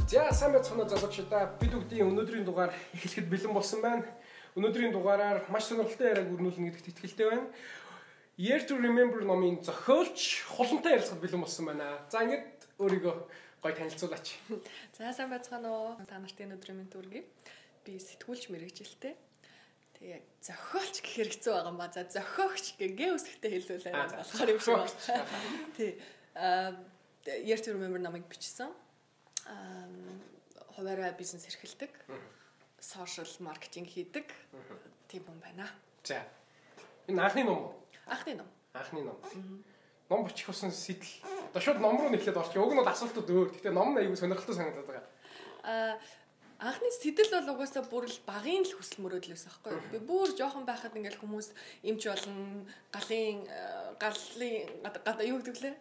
За сайн байцгаана залуучуудаа. Бид бүгдийн өнөөдрийн дугаар эхлэхэд бэлэн болсон байна. Өнөөдрийн дугаараар маш сонирхолтой яриаг өрнүүлнэ гэдэгт итгэлтэй байна. Year to Remember номын зохиолч хулантай ярилцахад бэлэн болсон байна. За ингээд өөрийгөө гоё танилцуулаач. За сайн байцгаана уу. Та нартын өнөөдрийн мэнд төргий. Би сэтгүүлч мэрэгжилтэй. Тэгээ зохиолч гэхээр хэцүү байгаа юм ба. За зохиогч гээ үсгтэй хэлүүлээ болохоор юм шиг байна. Тий. Year to Remember номыг бичсэн. Хуваарай бизнес эрхэлдэг. Social маркетинг хийдэг. Тийм юм байна. За. Энэ анхны ном уу? Анхны ном. Анхны ном. Ном бичих болсон сэтэл. Одоо шууд ном руу нэхлээд орчих. Уг нь бол асуултууд өөр. Гэтэ ном нь аюул сонирхолтой санагдаад байгаа. Анхны сэтэл бол угаасаа бүр л багын л хүсэл мөрөөдлөөс байхгүй юу. Би бүр жоохон байхад ингээл хүмүүс эмч болон галын юу гэдэг лээ?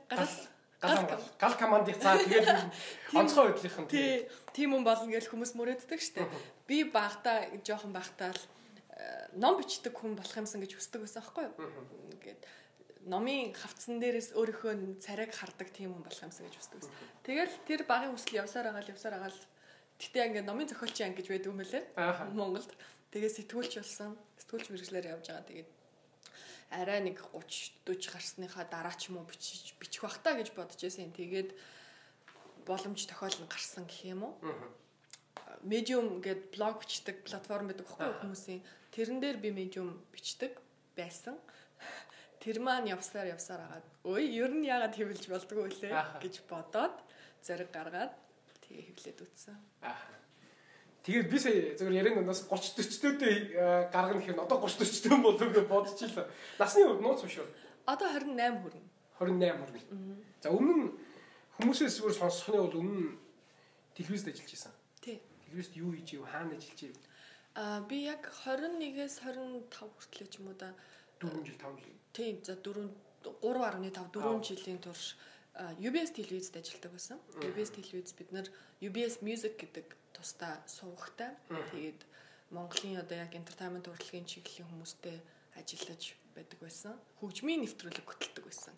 Гал командыг цаа тэгээд онцгой хөдлийнхэн тийм юм болно гэж хүмүүс мөрөөддөг штэ. Би багтаа жоохон багтаа л ном бичдэг хүн болох юмсан гэж хүсдэг байсан байхгүй юу. Ингээд номын хавцсан дээрээс өөрийнхөө царайг хардаг тийм хүн болох юмсан гэж хүсдэг байсан. Тэгэл тэр багын хүсэл явсаар агаал. Тэгтээ ингээд номын зохиолчийн анги гэж байдаг юм байлээ. Монголд. Тэгээ сэтгүүлч болсон. Сэтгүүлч мэргэжлэр явж байгаа. Тэгээд арай нэг 30-40 гарсныхаа дараа ч юм уу бичих бах та гэж бодож байсан. Тэгээд боломж тохиолдол гарсан гэх юм уу. Medium гэдэг блог бичдэг платформ байдаг байхгүй юу хүмүүсийн. Тэрэн дээр би Medium бичдэг байсан. Тэр маань явсаар агаад ой ер нь яагаад хэвлж болдгоо үлээ гэж бодоод зориг гаргаад тэгээ хэвлээд үтсэн. Тэгээд би сая зөвхөн ярианы нас 30-40-тэй гаргана гэхээр одоо 30-40-тэй болов гэж бодчихлоо. Насны хувьд нууц биш үү? Одоо 28 хүрнэ. 28 хүрнэ. За өмнө нь хүмүүсээс зүгээр сонсохны бол өмнө телевизэд ажиллаж байсан. Тий. Телевизэд юу хийж ив, хаана ажиллаж ив? Би яг 21-ээс 25 хүртэл ч юм уу да 4 жил 5 жил. Тий. За 3.5 жилийн турш UBS телевизэд ажилладаг байсан. UBS телевиз бид нар UBS Music гэдэг тусдаа сувгтай. Тэгээд Монголын одоо яг entertainment урлагийн чиглэлийн хүмүүстэй ажиллаж байдаг байсан. Хөгжмийн нэвтрүүлэг хөтэлдэг байсан.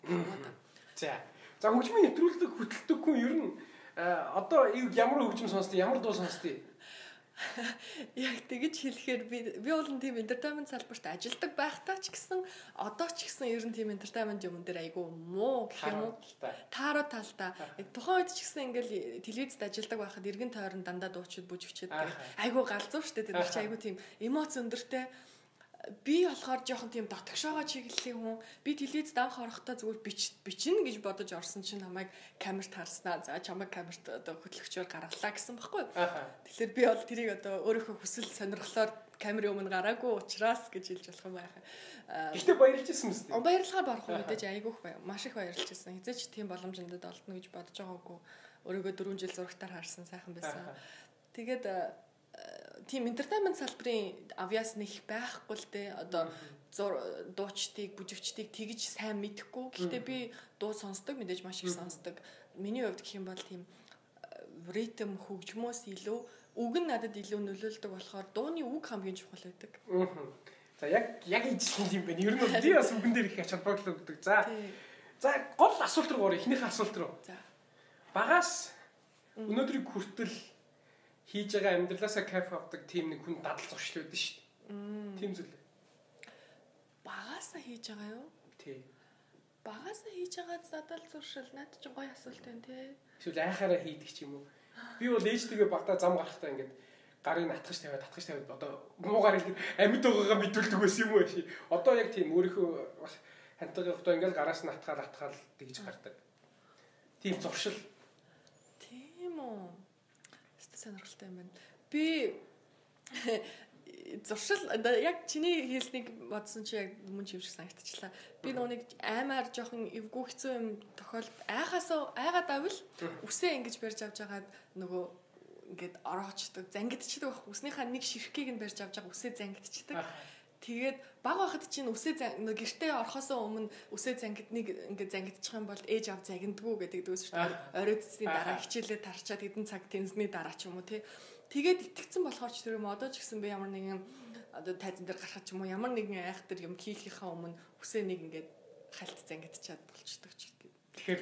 За хөгжмийн нэвтрүүлэг хөтэлдэг хүн ер нь одоо ямар хөгжим сонсдог, ямар дуу сонсдог? Яг тэгэж хэлэхээр би бол тийм entertainment салбарт ажилладаг байхдаа ч гэсэн одоо ч гэсэн ер нь тийм entertainment юм дээр айгүй муу гэх юм уу тааруу талтай тухайн үед ч гэсэн ингээл телевизэд ажилладаг байхад эргэн тойрон дандаа дуучид бүжигчээд айгүй галзуу штэ тэр чинь айгүй тийм эмоц өндөртэй би болохоор жоохон тийм дотгошоогоо чиглэлийн хүн би телевизэд анх орохдоо зүгээр бичнэ гэж бодож орсон чинь намайг камерт харснаа за чамайг камерт одоо хөтлөгчөөр гаргалаа гэсэн баггүй. Тэгэхээр би бол тэрийг одоо өөрийнхөө хүсэл сонирхлоор камерын өмнө гараагүй учраас гэж хэлж болох юм байна. Гэхдээ баярлж ирсэн мэт. Баярлахаар барах уу мэдээж айгүйх бай. Маш их баярлж ирсэн. Хизээч тийм боломжинд олдно гэж бодож байгаагүй. Өөрийгөө 4 жил зурагтаар харсан сайхан байсан. Тэгээд тийм entertainment салбарын авьяас нэг байхгүй л дээ. Одоо дуучдыг, бүжигчдийг тэгж сайн мэдэхгүй. Гэхдээ би дуу сонсдог, мэдээж маш их сонсдог. Миний хувьд гэх юм бол тийм ритм хөгжмөөс илүү үг нь надад илүү нөлөөлдөг болохоор дууны үг хамгийн чухал байдаг. За яг ижил юм байна. Ер нь би бас үгэн дээр их ач холбогдол өгдөг. За гол асуулт руу орё. Эхнийхээ асуулт руу. Багаас өнөөдрийг хүртэл хийж байгаа амьдралаасаа кайф авдаг тийм нэг хүн дадал зуршил байдаг шүү дээ. Тийм зүйл. Багаасаа хийж байгаа юу? Тий. Багаасаа хийж байгаа дадал зуршил надад ч гоё асуулт байна те. Эсвэл айхаараа хийдэг ч юм уу. Би бол ээжтэйгээ багтаа зам гарахтаа ингээд гарын татгаж тавиад одоо муугаар ингээд амьд байгаагаа мэдүүлдэг байсан юм уу ши. Одоо яг тийм өөрийнхөө бас хантайгаа одоо ингээд гараас нь атгаал тэгж гардаг. Тийм зуршил. Тийм үү. Сонирхолтой юм байна. Би зуршил яг чиний хэлснийг бодсон чи яг мөн ч юм шиг санагдчихлаа. Би нүг аймаар жоохон эвгүй хэцүү юм тохиолд айгаад авал үсээ ингэж барьж авч байгаад нөгөө ингээд ороочдөг, зангидчихдаг байх. Үснийхаа нэг ширхгийг нь барьж авч байгаа үсээ зангидчихдаг. Тэгээд баг байхад чинь үсээ гэртээ орохосоо өмнө үсээ ингээд зангидчих юм бол ээж ав загиндгүү гэдэг дөөс шүү дээ. Орой цэцний дараа хичээлээ тарчаад хэдэн цаг тэнцний дараа ч юм уу тий. Тэгээд итгэцэн болохоор ч тэр юм одоо ч гэсэн би ямар нэгэн одоо тайзан дээр гарахад ч юм уу ямар нэгэн айхтар юм хийхийнхаа өмнө үсээ нэг ингээд хальт зангидчихад болчдөг ч гэдэг. Тэгэхээр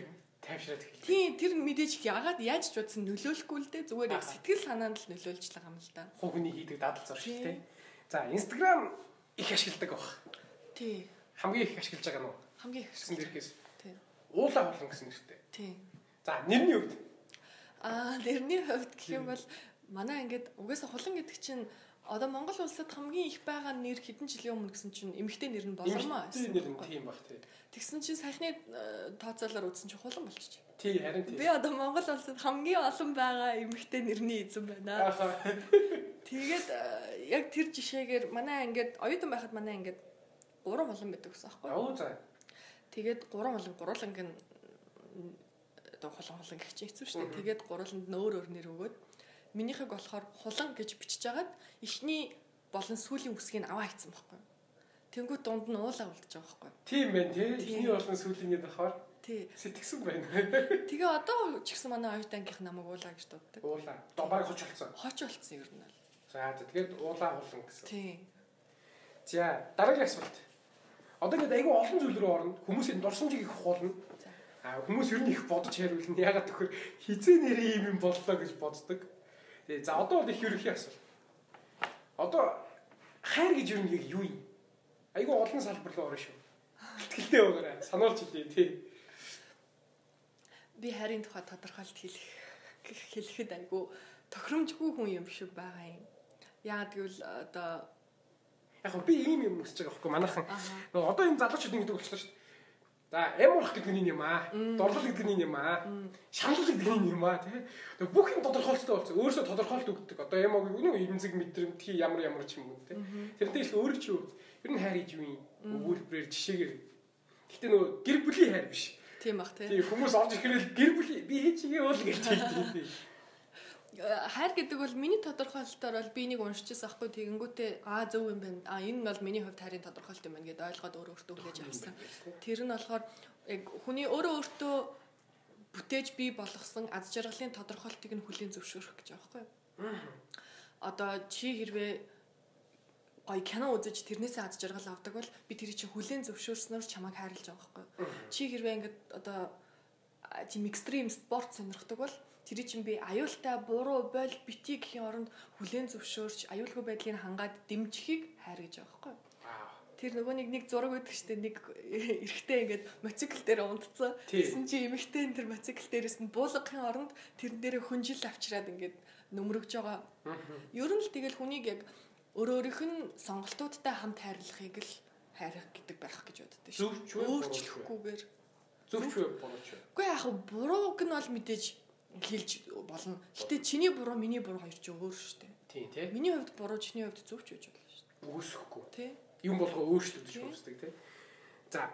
тайвшраад эхэлж. Тийм тэр мэдээж яагаад яаж ч бодсон нөлөөлөхгүй л дээ. Зүгээр сэтгэл санаанд л нөлөөлж байгаа юм л да. Хувийн хийдэг дадал зурш тий. За Instagram их ашигладаг баг. Тий. Хамгийн их ашиглаж байгаа нь уу? Хамгийн их гэсэн дэрхээс. Тий. Уулаа болон гэсэн нэртэй. Тий. За нэрний хувьд. Нэрний хувьд гэх юм бол манай ингээд угаасаа хулан гэдэг чинь одоо Монгол улсад хамгийн их байгаа нэр хэдэн жилийн өмнө гэсэн чинь эмэгтэй нэр нь болормоо байсан. Нэр нь тийм баг тий. Тэгсэн чинь саяхны тооцоолоор үзсэн чинь хулан болчих. Тий харин тий. Би одоо Монгол улсад хамгийн олон байгаа эмэгтэй нэрний эзэн байна. Тэгээд яг тэр жишээгээр манай ингээд оюутан байхад манай ингээд 3 хулан байдаг гэсэн аахгүй. Оо за. Тэгээд 3 хулан гурланг нь одоо хулан гэх чинь хэцүү шүү дээ. Тэгээд гурланд нь өөр нэр өгөөд минийхийг болохоор хулан гэж бичиж агаад эхний болон сүүлийн үсгийг аваа хийцэн байхгүй. Тэнгүү дунд нь уулаа үлдэж байгаа байхгүй. Тийм байна тий. Эхний болон сүүлийнгээд болохоор тий. сэтгсэн байна. Тэгээ одоо ч гэсэн манай оюутан ангийнх намайг уулаа гэж дууддаг. Уулаа. Баг хоч болсон. Хоч болсон ер нь бол. За тэгээд уулаа хулан гэсэн. Тий. За дараагийн асуулт. Одоо ингээд айгүй олон зүйл рүү орно. Хүмүүсийн дурсамжийг их хуулна. Хүмүүс ер нь их бодож хариулна. Ягаад гэвэл хизээ нэрийн юм боллоо гэж боддог. Тэгээ за одоо бол их ерөнхий асуулт. Одоо хайр гэж ер нь юу юм? Айгүй олон салбар руу орно шүү. Итгэлтэй байгаарай. Сануулж хэлээ тий. Би хайрын тухай тодорхойлт хэлэхэд айгүй тохиромжгүй хүн юм шиг байгаа юм. Яагаад гэвэл одоо яг би ийм юм өсөж байгаа байхгүй манайхан. Одоо энэ залуучууд ингэдэг болчихлоо шүү дээ. За эморх гэдэг нь юм аа. Дорлол гэдэг нь юм аа. Шаналл гэдэг нь юм аа тий. Тэгээ бүх юм тодорхойлолттой болсон. Өөрөөсөө тодорхойлт өгдөг. Одоо эмог үнэн эмзэг мэдрэмтгий ямар ч юм уу тий. Тэрнтэй их өөрөө ч юу. Ер нь хайр гэж юу юм? Өгүүлбэрээр жишээгээр. Гэхдээ нөгөө гэр бүлийн хайр биш. Тийм бах тий. Тий хүмүүс орж ирэхээр гэр бүлийн би хийчихээ уул гэж хэлдэг. Хайр гэдэг бол миний тодорхойлолтоор бол би нэг уншижсэн аахгүй тэгэнгүүтээ зөв юм байна. Энэ бол миний хувьд хайрын тодорхойлолт юм байна гэдээ ойлгоод өөртөө хүлээж авсан. Тэр нь болохоор яг хүний өөртөө бүтээж бий болгосон аз жаргалын тодорхойлтыг нь хүлээн зөвшөөрөх гэж байгаа байхгүй. Одоо чи хэрвээ гоё кино үзэж тэрнээсээ аз жаргал авдаг бол би тэрийг чи хүлээн зөвшөөрснөөр чамайг хайрлаж байгаа байхгүй. Чи хэрвээ ингээд одоо тийм экстрим спорт сонирхдаг бол тэрий чинь би аюултай буруу бойл бити гэхийн оронд хүлээн зөвшөөрч аюулгүй байдлыг хангаад дэмжихийг хайр гэж байгаа байхгүй. Тэр нөгөө нэг зураг өгдөг штеп нэг эрэгтэй ингээд моцикл дээр унтцсан. Тэсэн чи эмэгтэй тэр моцикл дээрээс нь буулгахын оронд тэрэн дээрээ хүнжил авчираад ингээд нөмрөгж байгаа. Ер нь л тэгэл хүнийг яг өөрөөх нь сонголтуудтай хамт хайрлахыг л хайрах гэдэг байх гэж боддог шүү. Өөрчлөхгүйгээр зөвч бурууч. Үгүй яг бурууг нь бол мэдээж хэлж болно. Гэтэ чиний буруу, миний буруу хоёр ч өөр шүү дээ. Тийм тий. Миний хувьд буруу, чиний хувьд зөв ч гэж болно шүү дээ. Үүсэхгүй. Тий. Юм болгоо өөрчлөгдөж үүсдэг тий. За.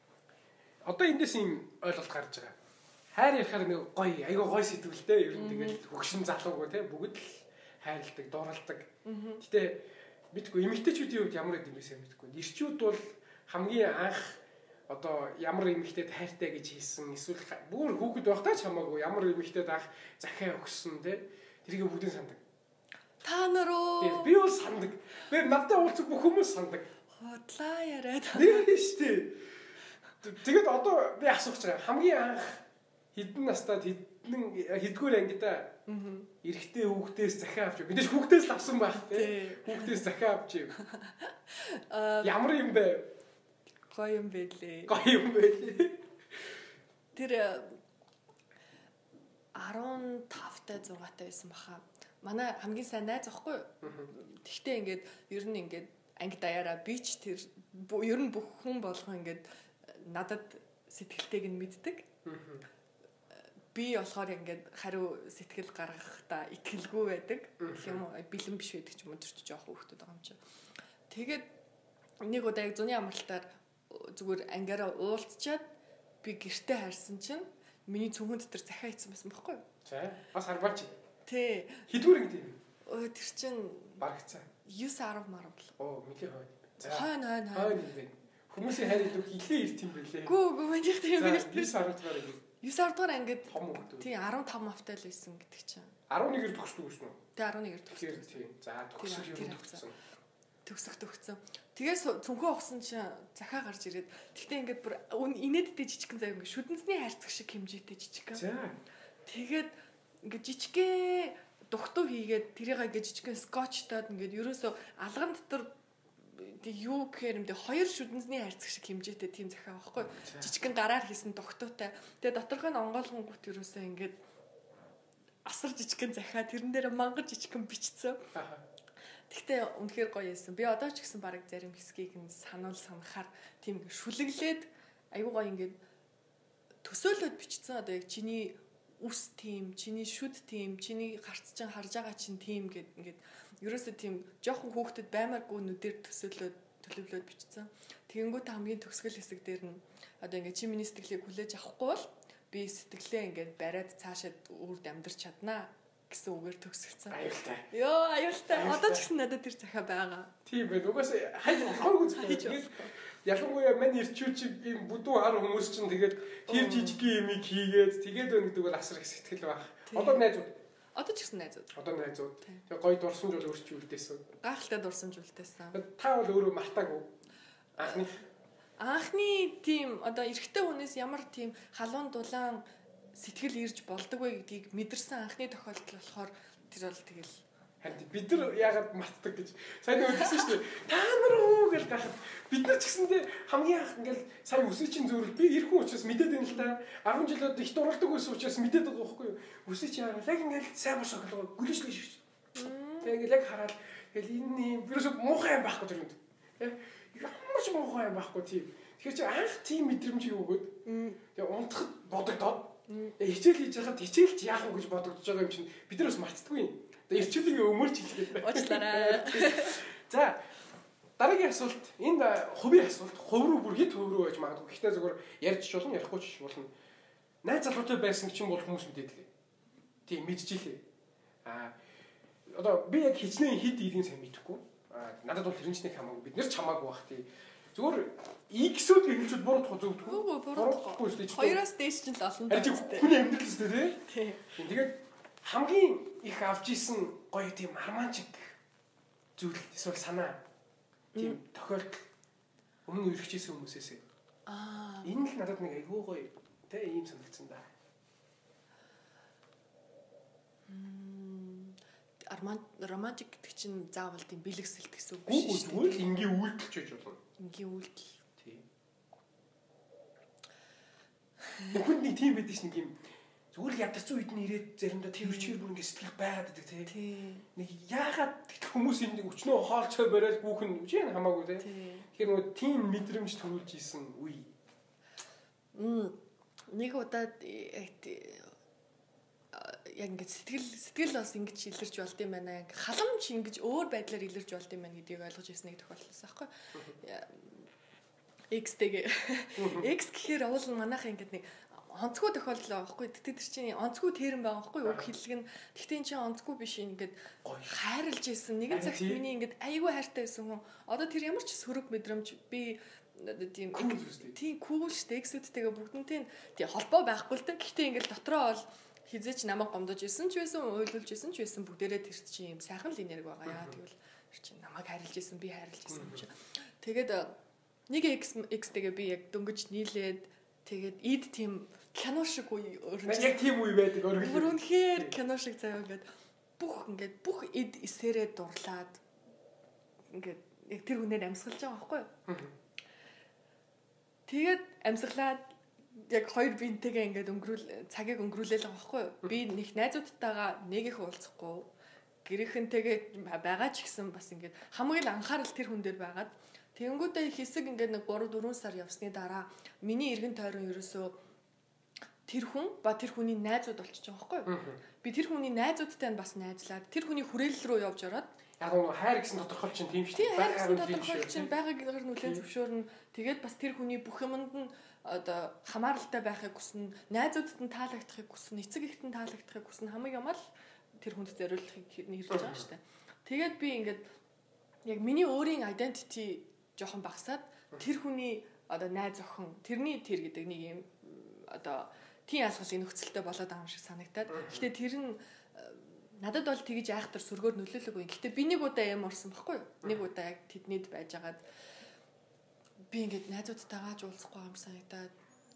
Одоо эндээс юм ойлголт гарч байгаа. Хайр ярихаар нэг гоё, айгаа гоё сэтгүүлтэй ер нь тэгэл хөгшин залуугүй тий. Бүгд л хайрладаг, дуралдаг. Гэтэ мэдгүй эмэгтэйчүүдийн хувьд ямар гэдэм бэ мэдгүй. Ирчүүд бол хамгийн анх одоо ямар эмэгтэйд хайртай гэж хэлсэн эсвэл бүр хүүхэд байхдаа ч хамаагүй ямар эмэгтэйд анх захиа өгсөн те тэрийг бүгдийг сандаг. Та нар уу? Би бол сандаг. Би надтай уулзах бүх хүмүүс сандаг. Хотлаа яриад. Тийм шүү дээ. Тэгээд одоо би асуух гэж байгаа. Хамгийн анх хэдэн настад хэдгээр ангидаа эрэгтэй хүүхдээс захиа авч. Мэдээж хүүхдээс л авсан байх те. Хүүхдээс захиа авч юм. Ямар юм бэ? Гоё юм байлээ. Гоё юм байлээ. Тэр 15-тай 6-тай байсан баха. Манай хамгийн сайн найз ахгүй юу? Тэгтээ ингээд ер нь ингээд анги даяараа би ч тэр ер нь бүх хүн болгоо ингээд надад сэтгэлтэйг нь мэддэг. Би болохоор ингээд хариу сэтгэл гаргахтаа итгэлгүй байдаг. Гэх юм уу бэлэн биш байдаг ч юм уу тэр ч жоохон хүүхдүүд байгаа юм чи. Тэгээд нэг удаа яг зуны амралтаар зүгээр ангиараа уулзчаад би гэртээ харсан чинь миний цүнхэнд тэр захиа хийсэн байсан байхгүй юу? За бас харбаач. Тий. Хэдвэр ингэ тийм. Тэр чинь барагцаа. 9-10 марав л. Оо мэдээ хойно. За. Хойно. Хүмүүсийн хайр идэх илээ ирт юм бэлээ. Гүү манийх тийм биш. 9-10 дугаар ингэ. 9-10 дугаар ангид том хүүхдүүд. Тий 15 автаа л байсан гэдэг чинь. 11-ээр төгсдөг үснэ үү? Тий 11-ээр төгсдөг. Тий. За төгсөх юм төгсөн. төгсөх төгцсөн. Тэгээс цүнхөө ухсан чинь захаа гарч ирээд тэгтээ ингээд бүр инээдтэй жижигхэн заяа ингээд шүдэнцний хайрцаг шиг хэмжээтэй жижигхэн. Тэгээд ингээд жижигхэн дугтуу хийгээд тэрийг ингээд жижигхэн скотчтоод ингээд ерөөсөө алган дотор юу гэхээр юм дэ хоёр шүдэнцний хайрцаг шиг хэмжээтэй тийм захаа байхгүй. Жижигхэн гараар хийсэн дугтуутай. Тэгээд доторх нь онгойлгон гут ерөөсөө ингээд асар жижигхэн захаа тэрэн дээр мангар жижигхэн бичсэн. Тэгтээ үнэхээр гоё юмсан. Би одоо ч гэсэн баг зарим хэсгийг нь санахаар тийм шүлэглээд аюу гоё ингээд төсөөлөд бичсэн. Одоо яг чиний үс тийм, чиний шүд тийм, чиний гарц чинь харж байгаа чинь тийм гэд ингээд ерөөсөө тийм жоохон хүүхдэд баймааргүй нүдээр төлөвлөд бичсэн. Тэгэнгүүт хамгийн төгсгөл хэсэг дээр нь одоо ингээд чи миний сэтгэлийг хүлээж авахгүй бол би сэтгэлээ ингээд бариад цаашаад үрд амьдрч чаднаа гэсэн үгээр төгсгцэн. Аюултай. Йоо, аюултай. Одоо ч гэсэн надад тэр захаа байгаа. Тийм байна. Угаасаа хайж болохгүй зүйл. Ялангуяа мань ирчүүч ийм бүдүүн хар хүмүүс чинь тэгээд тэр жижигхэн юмыг хийгээд тэгээд байна гэдэг бол асар их сэтгэл баг. Одоо найзууд. Одоо ч гэсэн найзууд. Одоо найзууд. Тэгээд гоё дурсамж бол өрч үлдээсэн. Гайхалтай дурсамж үлдээсэн. Та бол өөрөө мартаагүй. Анхны тийм одоо эрэгтэй хүнээс ямар тийм халуун дулаан сэтгэл ирж болдог вэ гэдгийг мэдэрсэн анхны тохиолдол болохоор тэр бол тэгэл харин бид нар яагаад мартдаг гэж сайн өгсөн шүү дээ. Та нар уу гэж гахад бид нар ч гэсэндээ хамгийн анх ингээл сайн өсөйчийн зүрэл би эр хүн учраас мэдээд байна л да. 10 жилд их дурлдаг байсан учраас мэдээд байгаа байхгүй юу. Өсөйч яагаад яг ингээл сайн бос оглоо гүлэжлээ шүү. Тэгээ ингээл яг хараад тэгэл энэ юм вирус муухай юм байхгүй тэр юм. Ямар ч муухай юм байхгүй тийм. Тэгэхээр чи анх тийм мэдрэмжийг өгөөд тэгээ унтахад бодогдоод хичээл хийж байхад хичээлч яах вэ гэж бодогдож байгаа юм чинь бид нар бас мартдаггүй юм. Тэгээ хичээлийн өмөрч хэлгээд. Уучлаарай. За дараагийн асуулт энэ хувийн асуулт хувь руу бүр хэд хувь руу байж магадгүй. Гэхдээ зөвхөн ярьж болно, ярихгүй ч болно. Найз залуутай байсан чинь бол хүмүүс мэдээд лээ. Тийм мэдчихлээ. Одоо би яг хичнээн хэд идэх сайн мэдэхгүй. Надад бол тэр нь ч нэг хамаагүй. Бид нэр ч хамаагүй бах тий. Зүгээр X-үүд гэхэлчүүд буруутах зөвдгөө. Буруутахгүй шүү дээ. Хоёроос дээш чинь л олон даа. Хүний амьдрал шүү дээ тий. Тэгээд хамгийн их авч исэн гоё тийм арманчик зүйл эсвэл санаа тийм тохиолдол өмнө үргэлжсэн хүмүүсээс. Энэ л надад нэг айгүй гоё тий ийм санагдсан да. Романтик гэдэг чинь заавал тийм бэлгэсэлт гэсэн үг биш шүү дээ. Зүгээр л ингийн үйлдэлч байж болно. Ингийн үйлдэл. Тийм. Хүн нэг тийм байдаг ш нэг юм зүгээр л ядарсан үед нь ирээд заримдаа тэрчээр бүр ингэ сэтгэл байгаад байдаг тий. Нэг яагаад хүмүүс энэ өчнөө хоолцоо бариад бүхэн үгүй хамаагүй тий. Тэгэхээр нөгөө тийм мэдрэмж төрүүлж исэн үе. Нэг удаад яг ингэ сэтгэл бас ингэж илэрч болд юм байна. Халамж ингэж өөр байдлаар илэрч болд юм байна гэдгийг ойлгож ирсэн нэг тохиолдолс аахгүй. X-тэйг. X гэхээр уул нь манайхаа ингэ нэг онцгой тохиолдол байгаа байхгүй. Тэгтээ тэр чинь онцгой терм байгаа байхгүй. Үг хэллэг нь. Тэгтээ энэ чинь онцгой биш ингээд хайрлж исэн. Нэгэн цагт миний ингээд айгүй хайртай байсан хүн. Одоо тэр ямар ч сөрөг мэдрэмж би тийм кул штэ X-үдтэйгээ бүгднтэй тийм холбоо байхгүй л да. Гэхдээ ингээд дотроо бол хизээч намайг гомдож исэн ч байсан, уйлуулж исэн ч байсан бүгдээрээ тэр чинь юм сайхан л энерги байгаа. Яа тэгвэл тэр чинь намайг хайрлж исэн, би хайрлж исэн юм чи. Тэгээд нэг X-тэйгээ би яг дөнгөж нийлээд тэгээд ид тийм кино шиг үе өрнөж. Яг тийм үе байдаг өргөл. Үнэхээр кино шиг заяа ингээд бүх ид эсэрээ дурлаад ингээд яг тэр хүнээр амьсгалж байгаа байхгүй юу? Тэгээд амьсгалаад яг хоёр биентэйгээ ингээд цагийг өнгөрүүлээл байгаа байхгүй юу? Би нэг найзуудтайгаа нэг их уулзахгүй гэрийнхэнтэйгээ байгаа ч гэсэн бас ингээд хамгийн анхаарал тэр хүн дээр байгаад тэгэнгүүтээ хэсэг ингээд нэг 3-4 сар явсны дараа миний эргэн тойрон ерөөсөө тэр хүн ба тэр хүний найзууд болчихж байгаа байхгүй юу? Би тэр хүний найзуудтай нь бас найзлаад тэр хүний хүрээлэл рүү явж ороод яг нь хайр гэсэн тодорхойлол чинь тийм шүү дээ. Хайр гэсэн тодорхойлол чинь байгаагаар нүлэн зөвшөөрнө. Тэгээд бас тэр хүний бүх юмд нь одоо хамааралтай байхыг хүснэ, найзуудад нь таалагдахыг хүснэ, эцэг эхт нь таалагдахыг хүснэ хамаг юм л тэр хүнд зориулахыг хэлж байгаа шүү дээ. Тэгээд би ингээд яг миний өөрийн identity жоохон багасаад тэр хүний одоо найз охин тэрний тэр гэдэг нэг юм одоо тийм ялгалын нөхцөлтэй болоод байгаа юм шиг санагтаад. Гэхдээ тэр нь надад бол тэгж айхтар сөргөөр нөлөөлөгүй. Гэхдээ би нэг удаа юм орсон баггүй юу? Нэг удаа яг тэднийд байжгаад би ингээд найзуудтайгаа ч уулзахгүй юм санагдаад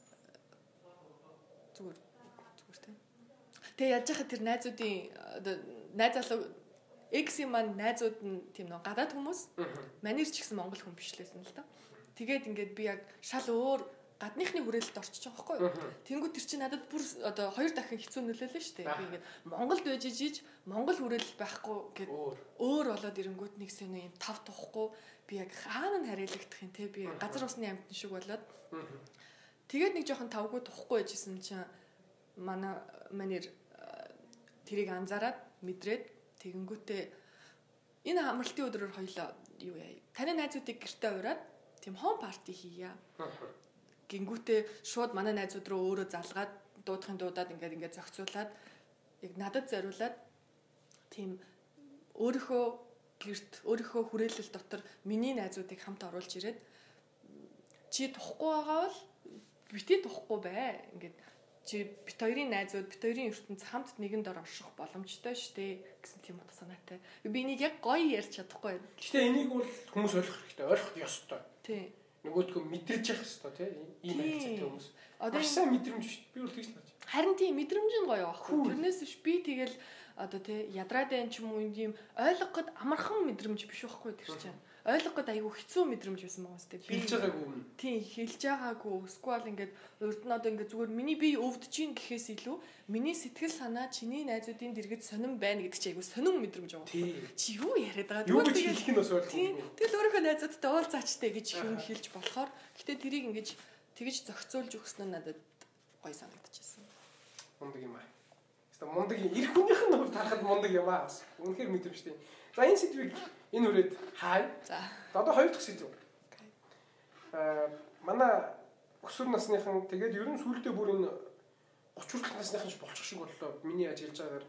зүгээр тийм. Тэгээ яаж яхад тэр найзуудын найз залуу X-ийн маань найзууд нь тийм нөө гадаад хүмүүс. Манер ч гэсэн монгол хүн биш лээсэн л да. Тэгээд ингээд би яг шал өөр гадныхны хүрээлэлд орчиж байгаа байхгүй юу? Тэнгүү тэр чинь надад бүр одоо 2 дахин хэцүү нөлөөлөө шүү дээ. Би ингээд Монголд байж ижиж Монгол хүрээлэл байхгүй гэд өөр болоод ирэнгүүт нэг сэний юм тав тухгүй би яг хаана нь хариалагдах юм те би газар усны амьтан шиг болоод тэгээд нэг жоохон тавгүй тухгүй байжсэн чинь манер тэрийг анзаараад мэдрээд тэгэнгүүтээ энэ амралтын өдрөөр хоёлоо юу яа таны найзуудыг гэртээ ураад тийм хоум парти хийя. Гингүүтээ шууд манай найзууд руу өөрөө залгаад дуудахын дуудаад ингээд зохицуулаад яг надад зориулаад тийм өөрийнхөө гэрт өөрийнхөө хүрээлэл дотор миний найзуудыг хамт оруулж ирээд чи тухгүй байгаа бол бити тухгүй бай. Ингээд чи бит хоёрын найзууд бит хоёрын ертөнц хамт нэгэн дор орших боломжтой штэ гэсэн тийм утга санаатай. Би энийг яг гоё ярьж чадахгүй. Гэхдээ энийг бол хүмүүс ойлгох хэрэгтэй. Ойлгох ёстой. Тий. Нөгөөдгөө мэдэрч явах хэрэгтэй тий. Ийм хэлцээтэй хүмүүс. Одоо сайн мэдрэмж шүү дээ. Би бол тэгж бодож. Харин тийм мэдрэмж нь гоё аахгүй. Тэрнээс биш би тэгэл одоо тий ядраад байх юм уу юм ойлгоход амархан мэдрэмж биш байхгүй тэр чинь. Ойлгоход айгүй хэцүү мэдрэмж байсан байгаа сте. Би хэлж байгаагүй юм. Тийм хэлж байгаагүй. Эсвэл ингээд урд нь одоо ингээд зүгээр миний бие өвдөж ийн гэхээс илүү миний сэтгэл санаа чиний найзуудын дэргэд сонирн байна гэдэг чинь айгүй сонирн мэдрэмж байгаа. Чи юу яриад байгаа? Юу гэж хэлэх нь бас ойлгохгүй. Тэгэл өөрийнхөө найзуудтай уулзаачтай гэж юм хэлж болохоор гэтээ тэрийг ингээд тэгж зохицуулж өгсөн нь надад гоё санагдчихсэн. Мундаг юм аа. Эсвэл мундаг эх хүнийх нь тарахад мундаг юм аа. Үнэхээр мэдрэмжтэй. За энэ сэдвийг энэ үрээд хай. За. Одоо 2 дахь сэдв. Манай өсвөр насныхан тэгээд ер нь сүүлдээ бүр энэ 30 хүртэлх насныхан ч болчих шиг боллоо. Миний ажиллаж байгаагаар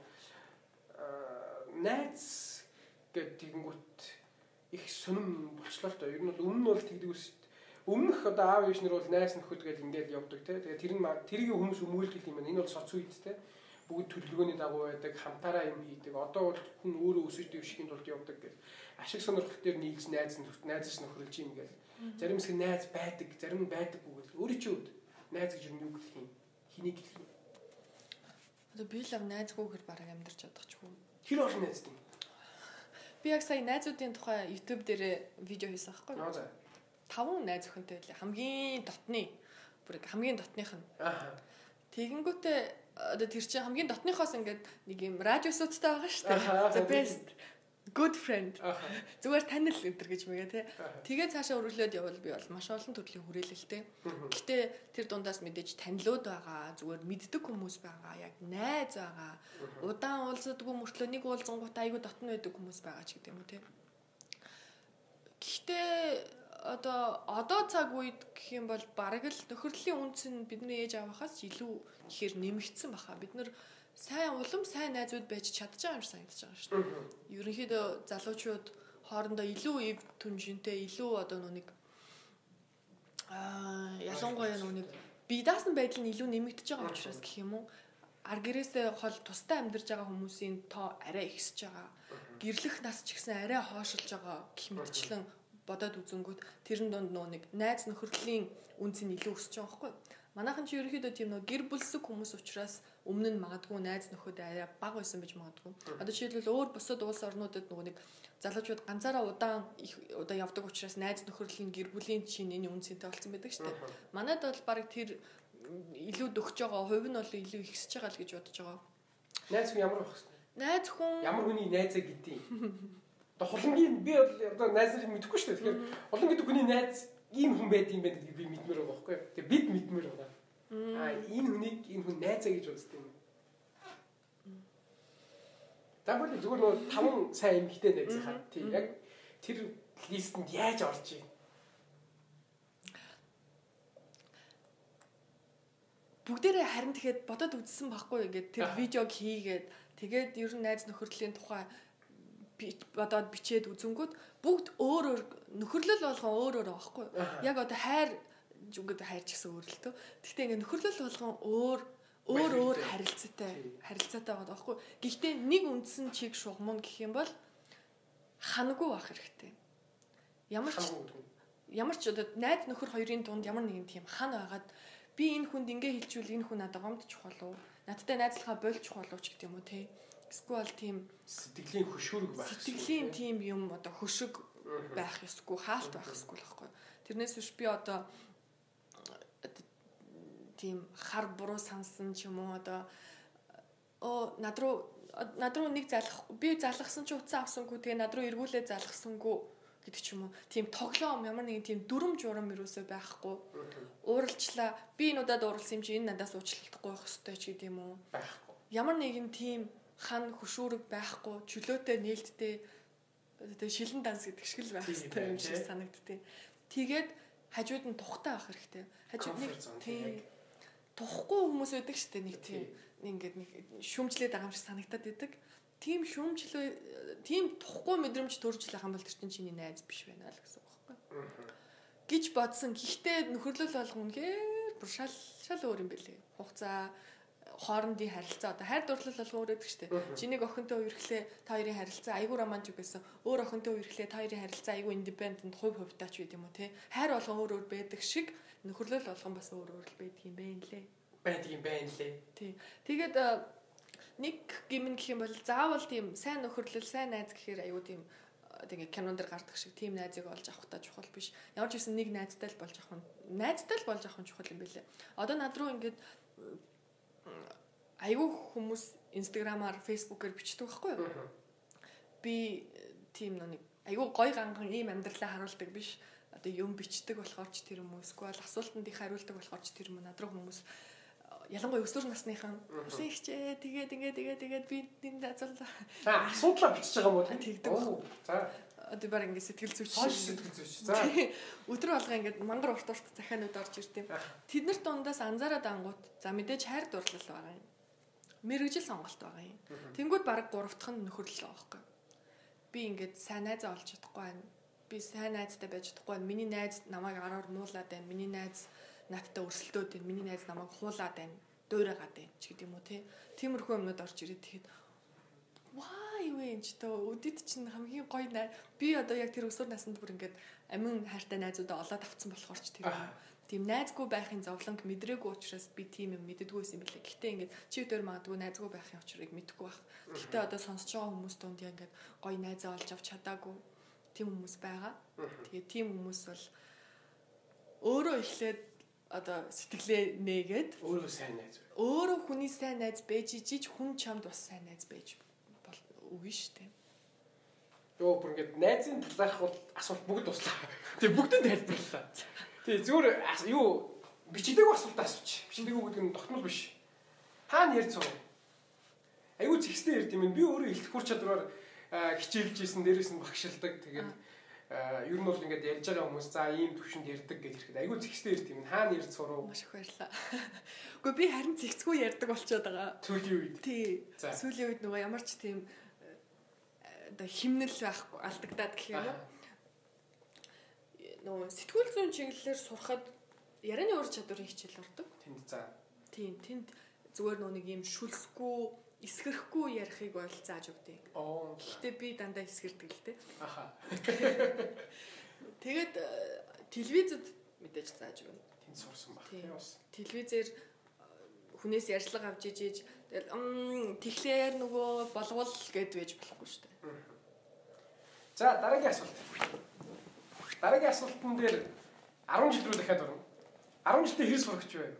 найз гэдэг тэгэнгүүт их сонирм болчлоо л доо. Ер нь бол өмнө нь бол тэгдэг ус. Өмнөх одоо аав ээж нар бол найз нөхөд гээд ингээд явдаг те. Тэгээд тэрийг хүмүүс өмгөөлдөг юм байна. Энэ бол соц үед те. Бүгд төлөвлөгөөний дагуу байдаг, хамтаараа юм хийдэг. Одоо бол хүн өөрөө өсөж дэвшихийн тулд явдаг гэж. Ашиг сонирхол дээр нийлж найзч нөхрөлж юм гээл. Зарим хэсэг найз байдаг, зарим нь байдаггүй гэл. Өөрөө чи үд найз гэж юу гэх юм? Хэнийг гэх юм? Одоо би л найзгүйгээр бараг амьдарч чадчихгүй. Тэр олон найзтай. Би яг сая найзуудын тухай YouTube дээр видео хийсэн байхгүй юу? 5 найз өхөнтэй байлаа. Хамгийн дотны бүр хамгийн дотных нь. Тэгэнгүүтээ одоо тэр чинь хамгийн дотныхоос ингээд нэг юм радиусуудтай байгаа шүү дээ. The best good friend. Зүгээр танил өнтер гэж мэгээ те. Тэгээ цаашаа өргөлөөд явбал би бол маш олон төрлийн хүрээлэлтэй. Гэхдээ тэр дундаас мэдээж танилуд байгаа, зүгээр мэддэг хүмүүс байгаа, яг найз байгаа. Удаан уулздаггүй мөртлөө нэг уулзангууд айгүй дотн байдаг хүмүүс байгаа ч гэдэг юм уу те. Гэхдээ одоо цаг үед гэх юм бол бараг л нөхөрлөлийн үнц нь бидний ээж авахаас илүү ихээр нэмэгдсэн баха. Бид нар сайн улам сайн найзууд байж чадж байгаа юм шиг санагдаж байгаа шүү дээ. Ерөнхийдөө залуучууд хоорондоо илүү эв түнжинтэй, илүү одоо нүг ялангуяа нүг бие даасан байдал нь илүү нэмэгдэж байгаа учраас гэх юм уу. Ар гэрээсээ хол тустай амьдарч байгаа хүмүүсийн тоо арай ихсэж байгаа. Гэрлэх нас ч гэсэн арай хоошилж байгаа гэх мэтчлэн бодоод үзэнгүүт тэрэн донд нөө нэг найз нөхөрлийн үнц нь илүү өсөж байгаа байхгүй. Манайхан чи ерөөхдөө тийм нөө гэр бүлсэг хүмүүс учраас өмнө нь магадгүй найз нөхөд арай бага байсан байж магадгүй. Одоо жишээлбэл өөр бусад улс орнуудад нөгөө нэг залуучууд ганцаараа удаан явдаг учраас найз нөхөрлийн гэр бүлийн чинь энэ үнцэнтэй болсон байдаг шүү дээ. Манайд бол баг тэр илүү дөгч байгаа, хувь нь бол илүү ихсэж байгаа л гэж бодож байгаа. Найз хүн ямар байх вэ? Найз хүн ямар хүний найзаа гэдэг юм. Холонгийн би одоо найз нарыг мэдэхгүй шүү дээ. Тэгэхээр холон гэдэг хүний найз ийм хүн байдаг юм байна гэдгийг би мэдмээр байгаа байхгүй. Тэгээ бид мэдмээр байгаа. Энэ хүнийг энэ хүн найзаа гэж үздэг юм. Тэгвэл зүгээр нөгөө 5 сайн эмэгтэй найз хаа. Тийм яг тэр листэнд яаж орж ийн? Бүгдээрээ харин тэгэхэд бодоод үзсэн байхгүй ингээд тэр видеог хийгээд тэгээд ер нь найз нөхөрлийн тухай бодоод бичээд үзэнгүүт бүгд өөр нөхөрлөл болгон өөр байгаа байхгүй яг одоо хайр зүгд хайр ч гэсэн өөр л төө. Гэхдээ ингээд нөхөрлөл болгон өөр харилцаатай байгаа байхгүй. Гэхдээ нэг үндсэн чиг шугамн гэх юм бол ханаггүй байх хэрэгтэй. Ямар ч одоо найз нөхөр хоёрын дунд ямар нэгэн тийм хана байгаад би энэ хүнд ингэ хэлжүүл энэ хүн надад гомдчих болов. Надтай найзлахаа болж болов ч гэдэг юм уу те. Эсвэл тийм сэтгэлийн хөшүүрэг байх. Сэтгэлийн тийм юм одоо хөшиг байх ёсгүй, хаалт байх ёсгүй л байхгүй. Тэрнээс биш би одоо тийм хар буруу сансан ч юм уу одоо над руу нэг би залгасан чи утсаа авсангүй тэгээ над руу эргүүлээ залгасангүй гэдэг ч юм уу. Тийм тоглоом ямар нэгэн тийм дүрм журам юусоо байхгүй. Ууралчлаа би энэ удаад ууралсан юм чи энэ надаас уучлалтахгүй байх ёстой ч гэдэг юм уу. Байхгүй. Ямар нэгэн тийм хан хөшүүрэг байхгүй, чөлөөтэй нээлттэй тэгээ шилэн данс гэдэг шиг л байх ёстой юм шиг санагдтыг. Тэгээд хажууд нь тухтай байх хэрэгтэй. Хажууд нэг тийм тухгүй хүмүүс байдаг шүү дээ нэг тийм ингээд нэг шүмжлээд байгаа юм шиг санагдаад байдаг. Тийм шүмжлээ тийм тухгүй мэдрэмж төрж л байгаа юм бол тэр чинь чиний найз биш байна л гэсэн үг байхгүй. Гэж бодсон. Гэхдээ нөхөрлөл болгоно гээр бүр шал өөр юм бэлээ. Хугацаа хоорондын харилцаа одоо хайр дурлал болгон өрөөдөг штэ. Чинийг охинтой үерхлээ та хоёрын харилцаа айгүй романтик байсан. Өөр охинтой үерхлээ та хоёрын харилцаа айгүй индипендент хувь-хувьтай ч байд юм уу те. Хайр болгон өөр байдаг шиг нөхөрлөл болгон бас өөр л байдаг юм байна лээ. Тий. Тэгээд нэг гимн гэх юм бол заавал тийм сайн нөхөрлөл, сайн найз гэхээр айгүй тийм тэгээ кинонд дэр гардаг шиг тийм найзыг олж авах та чухал биш. Ямар ч гэсэн нэг найзтай л болж авах нь чухал юм билээ. Одоо над руу ингээд айгүй хүмүүс инстаграмаар, фейсбүүкээр бичдэг байхгүй юу? Би тийм нэг айгүй гой ганган ийм амьдралаа харуулдаг биш. Одоо юм бичдэг болохоор ч тэр юм уу, эсвэл асуултанд их хариулдаг болохоор ч тэр юм уу над руу хүмүүс ялангуяа өсвөр насныхан үгүй хичээ тэгээд би нэг азуулаа асуудлаа бичиж байгаа юм уу тэгдэг. За одоо баг ингэ сэтгэл зүйч. За өдөр болго ингэ мангар урт захианууд орж ирдэв. Тэд нар дундаас анзаараад ангууд за мэдээж хайр дурлал байгаа юм. Мэргэжил сонголт байгаа юм. Тэнгүүд баг 3 дахь нь нөхөрлөл байгаа байхгүй. Би ингэ сайн найзаа олж чадахгүй байна. Би сайн найзтай байж чадахгүй байна. Миний найз намайг араар муулаад байна. Миний найз надтай өрсөлдөөд байна. Миний найз намайг хуулаад байна. Дуурайгаад байна ч гэдэг юм уу те. Тиймэрхүү юмнууд орж ирээд тэгэхэд ваа юу энэ ч тоо өдөд чинь хамгийн гоё найз. Би одоо яг тэр өсвөр наснд бүр ингээд амин хайртай найзуудаа олоод авцсан болохоор ч тэр юм. Тийм найзгүй байхын зовлонг мэдрээгүй учраас би тийм юм мэддэггүй юм билээ. Гэхдээ ингээд чи өөр магадгүй найзгүй байхын учрыг мэдэхгүй байх. Гэхдээ одоо сонсож байгаа хүмүүс дунд яг ингээд гоё найзаа олж авч чадаагүй тийм хүмүүс байгаа. Тэгээ тийм хүмүүс бол өөрөө ихлээд одоо сэтгэлээ нээгээд өөрөө сайн найз. Өөрөө хүний сайн найз байж ижиж хүн чамд бас сайн найз байж бол үгүй шүү дээ. Йоо бүр ингээд найзын талаарх бол асуулт бүгд туслаа. Тэгээ бүгдэнд тайлбарлалаа. Тэгээ зүгээр юу бичигдээгүй асуулт асууч. Бичигдээгүй гэдэг нь тогтмол биш. Хаана ярьж байгаа? Айгуу зэгстэй ярьд юм. Би өөрөө илт хүр чадвараар хичээлж ийсэн, дээрээс нь багшилдаг. Тэгээд ер нь бол ингээд ярьж байгаа хүмүүс за ийм төвшөнд ярьдаг гэж ирэхэд айгуу зэгстэй ярьд юм. Хаана ярьж сурав? Маш их баярлалаа. Үгүй би харин зэгцгүй ярьдаг болчиход байгаа. Сүүлийн үед. Тий. Сүүлийн үед нөгөө ямар ч тийм оо химнэл байхгүй алдагдаад гэх юм уу? Нөгөө сэтгүүл зүйн чиглэлээр сурахад ярианы ур чадварын хичээл ордог. Тэнд за. Тийм, тэнд зүгээр нөгөө нэг юм шүлсгүй, эсгэрхгүй ярихыг бол зааж өгдөө. Гэхдээ би дандаа эсгэрдэг л дээ. Аха. Тэгээд телевизэд мэдээж зааж өгнө. Тэнд сурсан баг. Телевизээр хүнээс ярьцлага авч ижиж тэгэхээр нөгөө болгоул гэд байж болохгүй шүү дээ. За дараагийн асуулт. Дараагийн асуултан дээр 10 жил рүү дахиад орно. 10 жилдээ хэр сурагч вэ?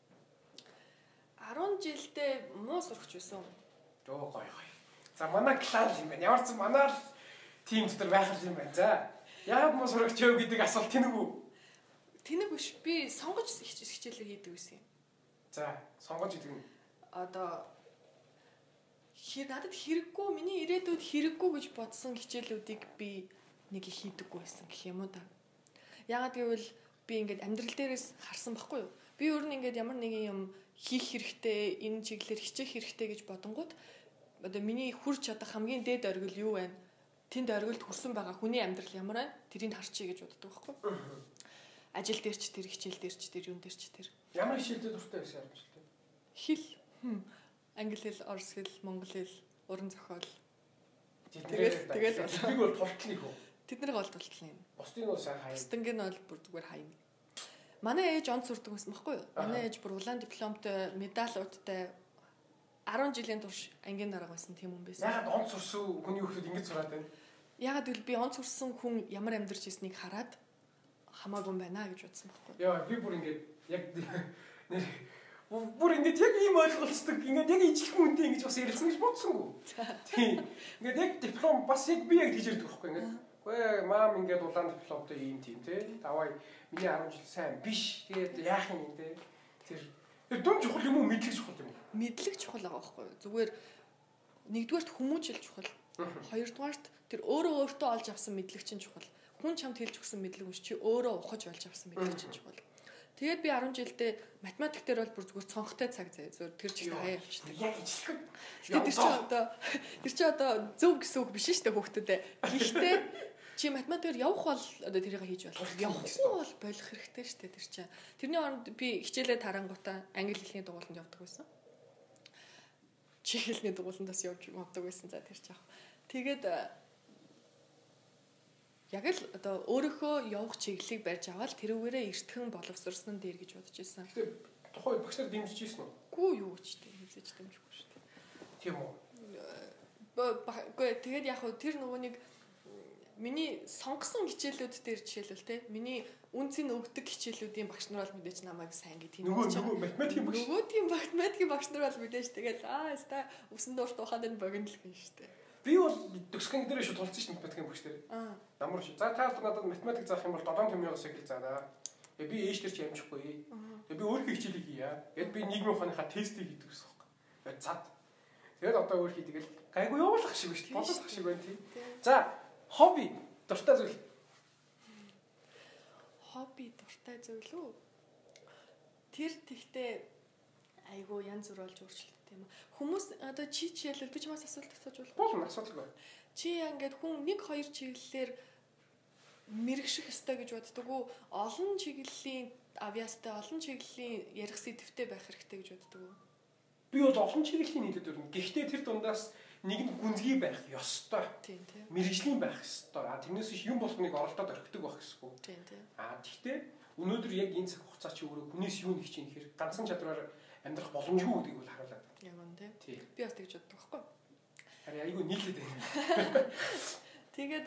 10 жилдээ муу сурагч байсан. Оо гоё. За манай класс юм байна. Ямар ч манай л тим дотор байх юм байна. За яагаад муу сурагч вэ гэдэг асуулт тэнэг үү? Тэнэг биш. Би сонгож хичээлээ хийдэг байсан юм. За сонгож хийдэг нь одоо надад хэрэггүй миний ирээдүйд хэрэггүй гэж бодсон хичээлүүдийг би нэг их хийдэггүй байсан гэх юм уу та. Яагаад гэвэл би ингээд амьдрал дээрээс харсан байхгүй юу? Би өөр нь ингээд ямар нэгэн юм хийх хэрэгтэй, энэ чиглэлээр хичээх хэрэгтэй гэж бодонгууд одоо миний хүрч чадах хамгийн дээд оргил юу вэ? Тэнд оргилд хүрсэн байгаа хүний амьдрал ямар вэ? Тэрийг харчий гэж боддог байхгүй юу? Ажил дээр ч тэр, хичээл дээр ч тэр, юун дээр ч тэр. Ямар хичээлдээ дуртай байсан юм бэ? Хэл Англи хэл, орос хэл, монгол хэл, уран зохиол. Тэгээд би бол тултлын хөө. Тэд нар гол тултлын. Бусдын бол сайн хаяа. Бусдынгийн бол бүр зүгээр хаяа. Манай ээж онц сурдаг байсан байхгүй юу? Манай ээж бүр улаан дипломтой, медалуудтай 10 жилийн турш ангийн дарга байсан тийм хүн байсан. Яагаад онц сурсан хүний хүмүүс ингэж сураад байна? Яагаад гэвэл би онц сурсан хүн ямар амьдарч ирснийг хараад хамаагүй юм байна гэж бодсон байхгүй юу? Яа, би бүр ингэж яг бүр ингэж яг ийм ойлголцдог. Ингэж яг ижил хүнтэй ингэж бас ярилцсан гэж бодсонгүй. Тийм. Ингэж яг диплом бас яг би яг тийж ярьдаг байхгүй ингэж. Гүй маам ингэж улаан дипломтой ийм тийм те. Давай миний 10 жил сайн биш. Тэгээд яах юм те. Тэр дүн чухал юм уу мэдлэг чухал юм уу? Мэдлэг чухал байгаа байхгүй юу? Зүгээр нэгдүгээрт хүмүүжил чухал. Хоёрдугаарт тэр өөртөө олж авсан мэдлэг чинь чухал. Хүн чамд хэлж өгсөн мэдлэг биш чи өөрөө ухаж олж авсан мэдлэг чинь чухал. Тэгээд би 10 жилдээ математик дээр бол бүр зүгээр цонхтой цаг заяа зүгээр тэр чигт хаяа авчдаг. Яг ижилхэн. Тэр чи одоо зөв гэсэн үг биш шүү дээ хүүхдүүдээ. Гэхдээ чи математикээр явах бол одоо тэрийг хийж болох. Явахгүй бол болох хэрэгтэй шүү дээ тэр чинь. Тэрний оронд би хичээлээ тарангуудаа англи хэлний дугууланд явдаг байсан. Чих хэлний дугууландаас явж явдаг байсан за тэр чинь. Тэгээд яг л одоо өөрийнхөө явах чиглэлийг барьж аваад тэрүүгээрээ эртхэн боловсрсон дээр гэж бодож байсан. Тэгээ тухайн багш нар дэмжиж ирсэн үү? Гүү юу ч тийм хэзээ ч дэмжихгүй шүү дээ. Тийм үү. Тэгээд яг хөө тэр нөгөө нэг миний сонгосон хичээлүүд дээр жишээлбэл те миний үнцийг өгдөг хичээлүүдийн багш нар бол мэдээж намайг сайн гэдэг юм. Нөгөө математикийн багш. Нөгөө тийм математикийн багш нар бол мэдээж тэгээд яста өсөн дуурт ухаанд нь богино л гэн шүү дээ. Би бол төгсгөн дээр шүү тулцсан шүү математикийн багш дээр. Ямар шүү. За та надад математик заах юм бол 7 томьёос их заана. Би ээж дээр ч амжихгүй. Би өөрийнхөө хичээлийг хийя. Тэгэд би нийгмийн ухааныхаа тестийг хийдэг гэсэн юм байна. Цад. Тэгээд одоо өөр хийдэг л гайгүй явуулах шиг шүү. Бодлох шиг байна тийм. За, хобби дуртай зүйл. Хобби дуртай зүйл үү? Тэр тэгтээ айгүй янз бүр болж өөрчлөлт юм. Хүмүүс одоо чи жишээлбэл би чамаас асуулт асууж болох. Болно, асуудалгүй. Чи ингээд хүн 1-2 чиглэлээр мэрэгших ёстой гэж боддог уу? Олон чиглэлийн авьяастай, олон чиглэлийн ярих сэдвтэй байх хэрэгтэй гэж боддог уу? Би бол олон чиглэлийн нийлээд өрнө. Гэхдээ тэр дундаас нэг нь гүнзгий байх ёстой. Тийм тийм. Мэргэжлийн байх ёстой. Тэрнээс биш юм болгоныг оролдоод орхидог байх гэсэн үг. Тийм тийм. Гэхдээ өнөөдөр яг энэ цаг хугацаа чи өөрөө хүнээс юу нэг чинь гэхээр ганцхан чадвараар амьдрах боломжгүй гэдгийг бол харуулдаг. Яг үнэ тийм. Би бас тэгж боддог байхгүй. Харин айгүй нийлээд байна. Тэгээд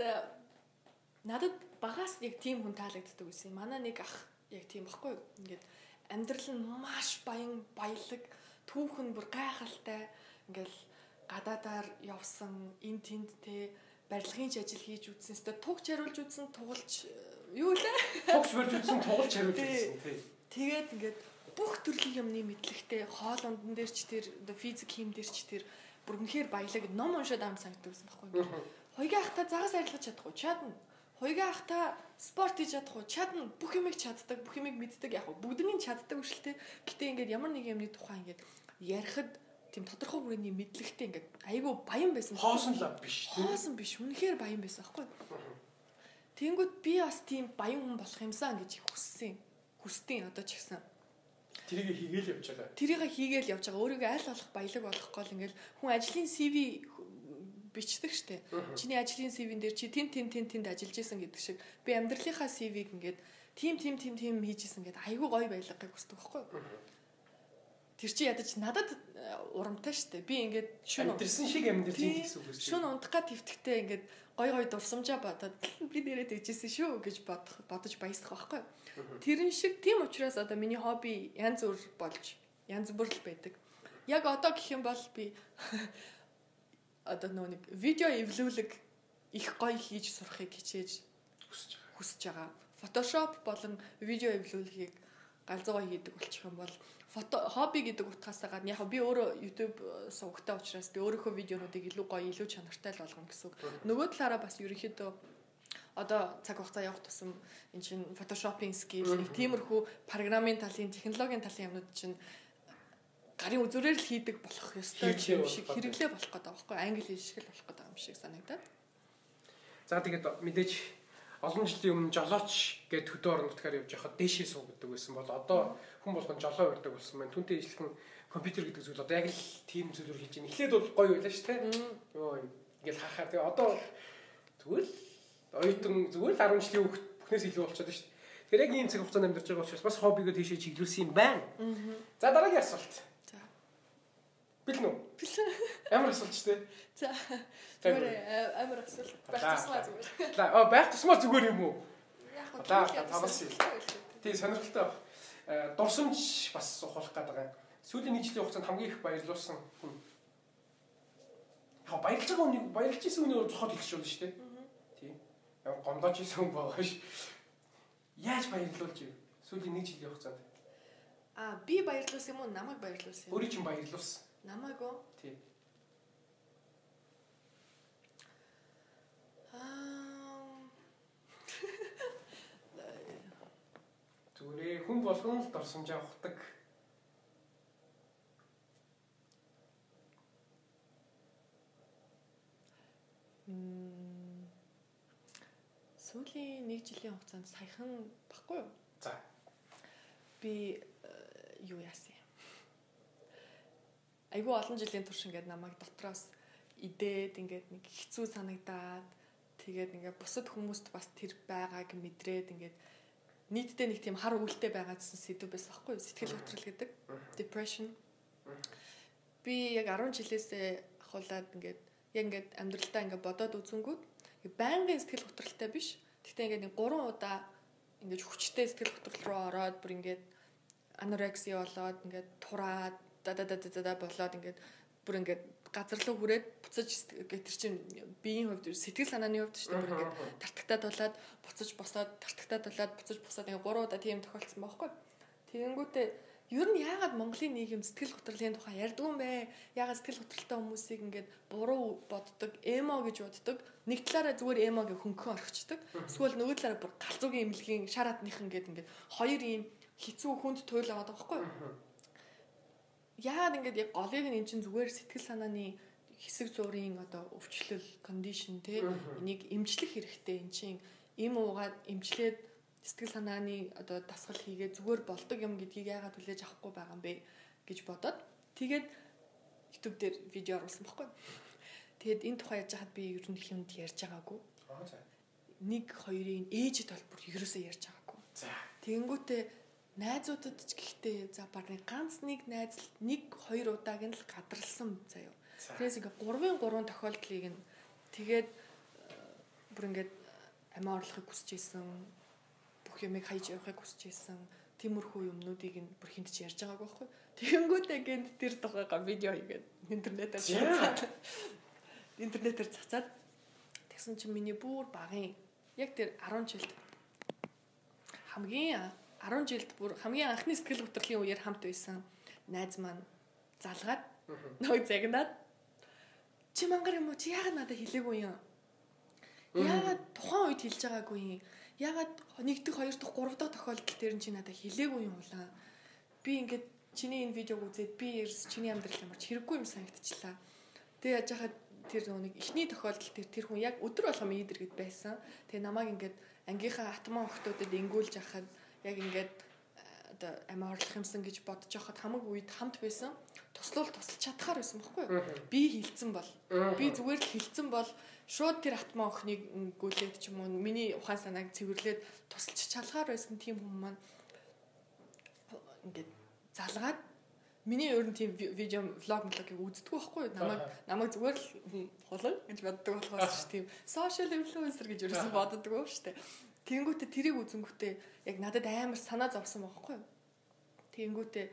надад багаас яг тийм хүн таалагддаг байсан. Манай нэг ах яг тийм байхгүй. Ингээд амьдрал нь маш баян, баялаг, түүхэн бүр гайхалтай. Ингээл гадаадаар явсан, эн тэнд те барилгын ажил хийж үзсэн. Өстө тугч хариулж үзсэн, тугалж юу лээ? Тугч барьж үзсэн, тугалж хариулж үзсэн тий. Тэгээд ингээд бүх төрлийн юмны мэдлэгтэй хоол ундан дээр ч тэр физик хим дээр ч тэр бүр үнэхээр баялаг ном уншаад ам санагддаг байсан байхгүй. Хоёгийн ах та загас арилгаж чадахгүй чадна. Хоёгийн ах та спорт хийж чадахгүй чадна. Бүх юмыг чаддаг, бүх юмыг мэддэг яг бүгднийг чаддаг үшэлтэй. Гэтэ ингээд ямар нэг юмны тухай ингээд ярихад тийм тодорхой бүрээний мэдлэгтэй ингээд айгүй баян байсан. Хоосон л биш. Хоосон биш. Үнэхээр баян байсан байхгүй. Тэнгүүд би бас тийм баян хүн болох юмсан гэж хүссэн. Хүсдэг одоо ч гэсэн. Тэрийг хийгээл явж байгаа. Тэрийг хийгээл явж байгаа. Өөрийгөө аль болох баялаг болгохгүй л ингээл хүн ажлын CV бичдэг штэ. Чиний ажлын CV-н дээр чи тэнд ажиллаж исэн гэдэг шиг би амьдралынхаа CV-г ингээд тийм хийж исэн гэдэг айгүй гоё баялагыг хүсдэг байхгүй юу? Тэр чи ядаж надад урамтай штэ. Би ингээд шүн амьдрсан шиг амьдрж байгаа гэсэн үг шүү. Шүн унтахгаа твтгтээ ингээд гоё дурсамжаа бодоод би нэрээ тэгжсэн шүү гэж бодож баясах байхгүй юу? Тэрэн шиг тийм учраас одоо миний хобби янз бүр болж янз бүр л байдаг. Яг одоо гэх юм бол би одоо нэг видео эвлүүлэг их гоё хийж сурахыг хичээж хүсэж байгаа. Photoshop болон видео эвлүүлгийг галзуу гоё хийдэг болчих юм бол хобби гэдэг утгаасаа гадна яг би өөрөө YouTube сувагтай учраас би өөрийнхөө видеонуудыг илүү гоё, илүү чанартай л болгоно гэсэн үг. Нөгөө талаараа бас ерөнхийдөө одоо цаг хугацаа явах тусам эн чинь Photoshop-ийн skill, тиймэрхүү программын талын, технологийн талын юмнууд чинь гарын үзүүрээр л хийдэг болох ёстой юм шиг хэрэглээ болох гэдэг байгаа байхгүй англи хэл шиг л болох гэдэг юм шиг санагдаад. За тэгээд мэдээж олон жилийн өмнө жолооч гэдэг төдөө орон нутгаар явж байхад дээшээ суудаг байсан бол одоо хүн болгон жолоо урдаг болсон байна. Түүнтэй ижилхэн компьютер гэдэг зүйл одоо яг л тийм зүйлээр хийж байна. Эхлээд бол гоё байлаа шүү дээ. Йоо ингээл хахаар тэгээ одоо зүгээр л оюутан зүгээр л 10 жилийн хүүхэд бүхнээс илүү болчиход шүү дээ. Тэгэхээр яг ийм цаг хугацаанд амьдарч байгаа учраас бас хоббигоо тийшээ чиглүүлсэн юм байна. За дараагийн асуулт. За. Бэлэн үү? Бэлэн. Ямар асуулт ч дээ. За. Зүгээр амар асуулт. Байх тусмаа зүгээр. Байх тусмаа зүгээр юм уу? Яг нь таваас ил. Тий сонирхолтой байна. Дурсамж бас сухуулах гэдэг. Сүүлийн нэг жилийн хугацаанд хамгийн их баярлуулсан хүн. Яг баярлж байгаа хүнийг баярлж исэн хүнийг зохиол хэлж болно шүү дээ. Тий. Яг гомдож исэн хүн байгаа ш. Яаж баярлуулж ив? Сүүлийн нэг жилийн хугацаанд. Би баярлуулсан юм уу? Намайг баярлуулсан юм. Өөрийг чинь баярлуулсан. Намайг уу? Тий. Зүгээр хүн болгон л дурсамж авахдаг. Сүүлийн нэг жилийн хугацаанд саяхан баггүй юу? За. Би юу яасан юм? Айгүй олон жилийн турш ингээд намайг дотроос идээд ингээд нэг хэцүү санагдаад тэгээд ингээд бусад хүмүүст бас тэр байгааг мэдрээд ингээд нийтдээ нэг тийм хар өвөлтэй байгаа гэсэн сэдв байсан байхгүй юу? Сэтгэл хөдлөл гэдэг. Depression. Би яг 10 жилээсээ ахуулаад ингээд яг ингээд амьдралдаа ингээд бодоод үзэнгүүт байнгын сэтгэл хөдлөлтэй биш. Гэхдээ ингээд нэг 3 удаа ингээд хүчтэй сэтгэл хөдлөл рүү ороод бүр ингээд анорекси болоод ингээд тураад болоод ингээд бүр ингээд газар руу хүрээд буцаж тэр чинь биеийн хувьд сэтгэл санааны хувьд шүү дээ бүр ингээд тартагтаа тулаад буцаж босоод тартагтаа тулаад буцаж босоод ингээд 3 удаа тийм тохиолдсон байхгүй. Тэгэнгүүтээ ер нь яагаад Монголын нийгэм сэтгэл хөдлөлийн тухай ярьдгүй юм бэ? Яагаад сэтгэл хөдлөлтэй хүмүүсийг ингээд буруу боддог, эмо гэж боддог. Нэг талаараа зүгээр эмог хөнгөн орхичдаг. Эсвэл нөгөө талаараа бүр галзуугийн имлэгийн шар хатныхан ингээд хоёр ийм хэцүү хүнд туйл аваад байгаа байхгүй юу? Яагаад ингээд яг голыг нь эн чинь зүгээр сэтгэл санааны хэсэг зургийн одоо өвчлөл, кондишн те энийг эмчлэх хэрэгтэй эн чинь им уугаад эмчлээд сэтгэл санааны одоо дасгал хийгээд зүгээр болдог юм гэдгийг яагаад хүлээж авахгүй байгаа юм бэ гэж бодоод тэгээд YouTube дээр видео оруулсан байхгүй. Тэгээд энэ тухай яаж хаад би ер нь их юмд ярьж байгаагүй. Нэг хоёрын ээжэд бол бүр ерөөсөө ярьж байгаагүй. Тэгэнгүүтээ найзуудад ч гэхдээ за барны ганц нэг найз нэг хоёр удааг нь л гадралсан заяа. Тэрээс ингээ 3 тохиолдлыг нь тэгээд бүр ингээд амиа орлохыг хүсэж ийсэн бүх юмыг хайж явахыг хүсэж ийсэн тиймэрхүү юмнуудыг нь бүр хинтж ярьж байгаагүй байхгүй. Тэгэнгүүтээ гэнт тэр тухайга видео хийгээд интернетээр цацаад тэгсэн чинь миний бүр багын яг тэр 10 жилд хамгийн анхны сэтгэл хөдлөлийн үеэр хамт байсан найз маань залгаад нөгөө загнаад чи мангар юм уу чи яагаад надад хэлээгүй юм? Яагаад тухайн үед хэлж байгаагүй юм? Яагаад 1 дэх 2 дэх 3 дахь тохиолдол дээр чи надад хэлээгүй юм улаан? Би ингээд чиний энэ видеог үзээд би ерөөс чиний амьдрал ямарч хэрэггүй юм санагдчихлаа. Тэгээ яаж хаад тэр нэг ихний тохиолдол тэр хүн яг өдөр болгом ийдэргэд байсан. Тэгээ намайг ингээд ангийнхаа атман охтуудад ингүүлж ахад яг ингээд одоо амиа орлох юмсан гэж бодож байхад хамаг үед хамт байсан. Туслуулж чадхаар байсан байхгүй юу? Би хилцэн бол. Би зүгээр л хилцэн бол шууд тэр атман охиныг гүйлээд ч юм уу миний ухаан санааг цэвэрлээд тусалж чалгаар байсан тийм хүмүүс маань ингээд залгаад миний ер нь тийм видео влогыг үздэг байхгүй юу? Намайг зүгээр л хулан гэж боддог болохоос шүү тийм social influencer гэж ерөөсөн боддог шүү дээ. Тэнгүүтээ тэрийг үзэнгүүтээ яг надад амар санаа зовсон байхгүй юу? Тэнгүүтээ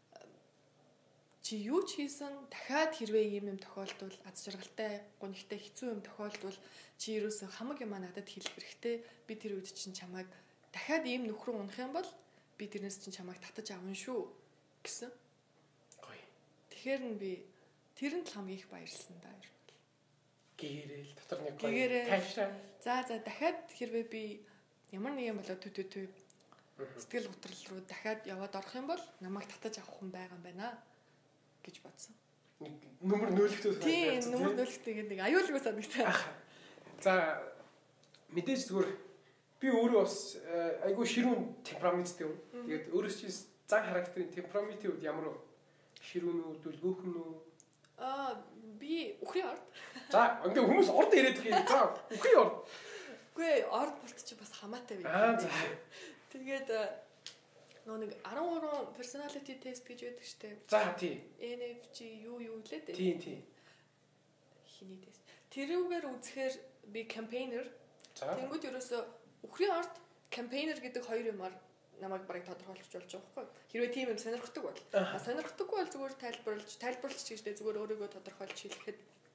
чи юу ч хийсэн дахиад хэрвээ юм тохиолдвол аз жаргалтай гонхтой хэцүү юм тохиолдвол чи ерөөсөө хамаг юм надад хэлэх хэрэгтэй. Би тэр үед чинь чамайг дахиад ийм нөхрөө унах юм бол би тэрнээс чинь чамайг татаж авна шүү гэсэн. Гоё. Тэгэхээр нь би тэрэнд л хамгийн их баярлсан даа. Гээрэл дотор нэг гоё тайвшраа. За дахиад хэрвээ би ямар нэг юм болоод төв сэтгэл хөдлөл рүү дахиад яваад орох юм бол намайг татаж авах хүн байгаа юм байна гэж бодсон. Нөмөр нөөлөхтэй санагдаж байна. Тийм, нөмөр нөөлөхтэй гэдэг нэг аюулгүй санагдсан. За мэдээж зүгээр Би өөрөө бас айгүй ширүүн темпераменттэй юм. Тэгээд өөрөөс чи зан характерын темпераментийн үед ямар ширүүн үү, дөлгөөхөн үү? Би үхрийн орд. За, ингээ хүмүүс орд ирээд их юм. За, үхрийн орд. Үгүй орд болт чи бас хамаатай байх. За. Тэгээд нэг 13 personality test гэж байдаг штэ. За, тий. NFG юу лээ дээ. Тий. Хиний тест. Тэрүүгээр үзэхээр би campaigner. За. Тэнгүүд ерөөсө үхрийн орд, campaigner гэдэг хоёр юмар намайг барыг тодорхойлж болж байгаа байхгүй. Хэрвээ тийм юм сонирхдаг бол. Сонирхдаггүй бол зүгээр тайлбарлаж гэжтэй зүгээр өөрийгөө тодорхойлж хэлэхэд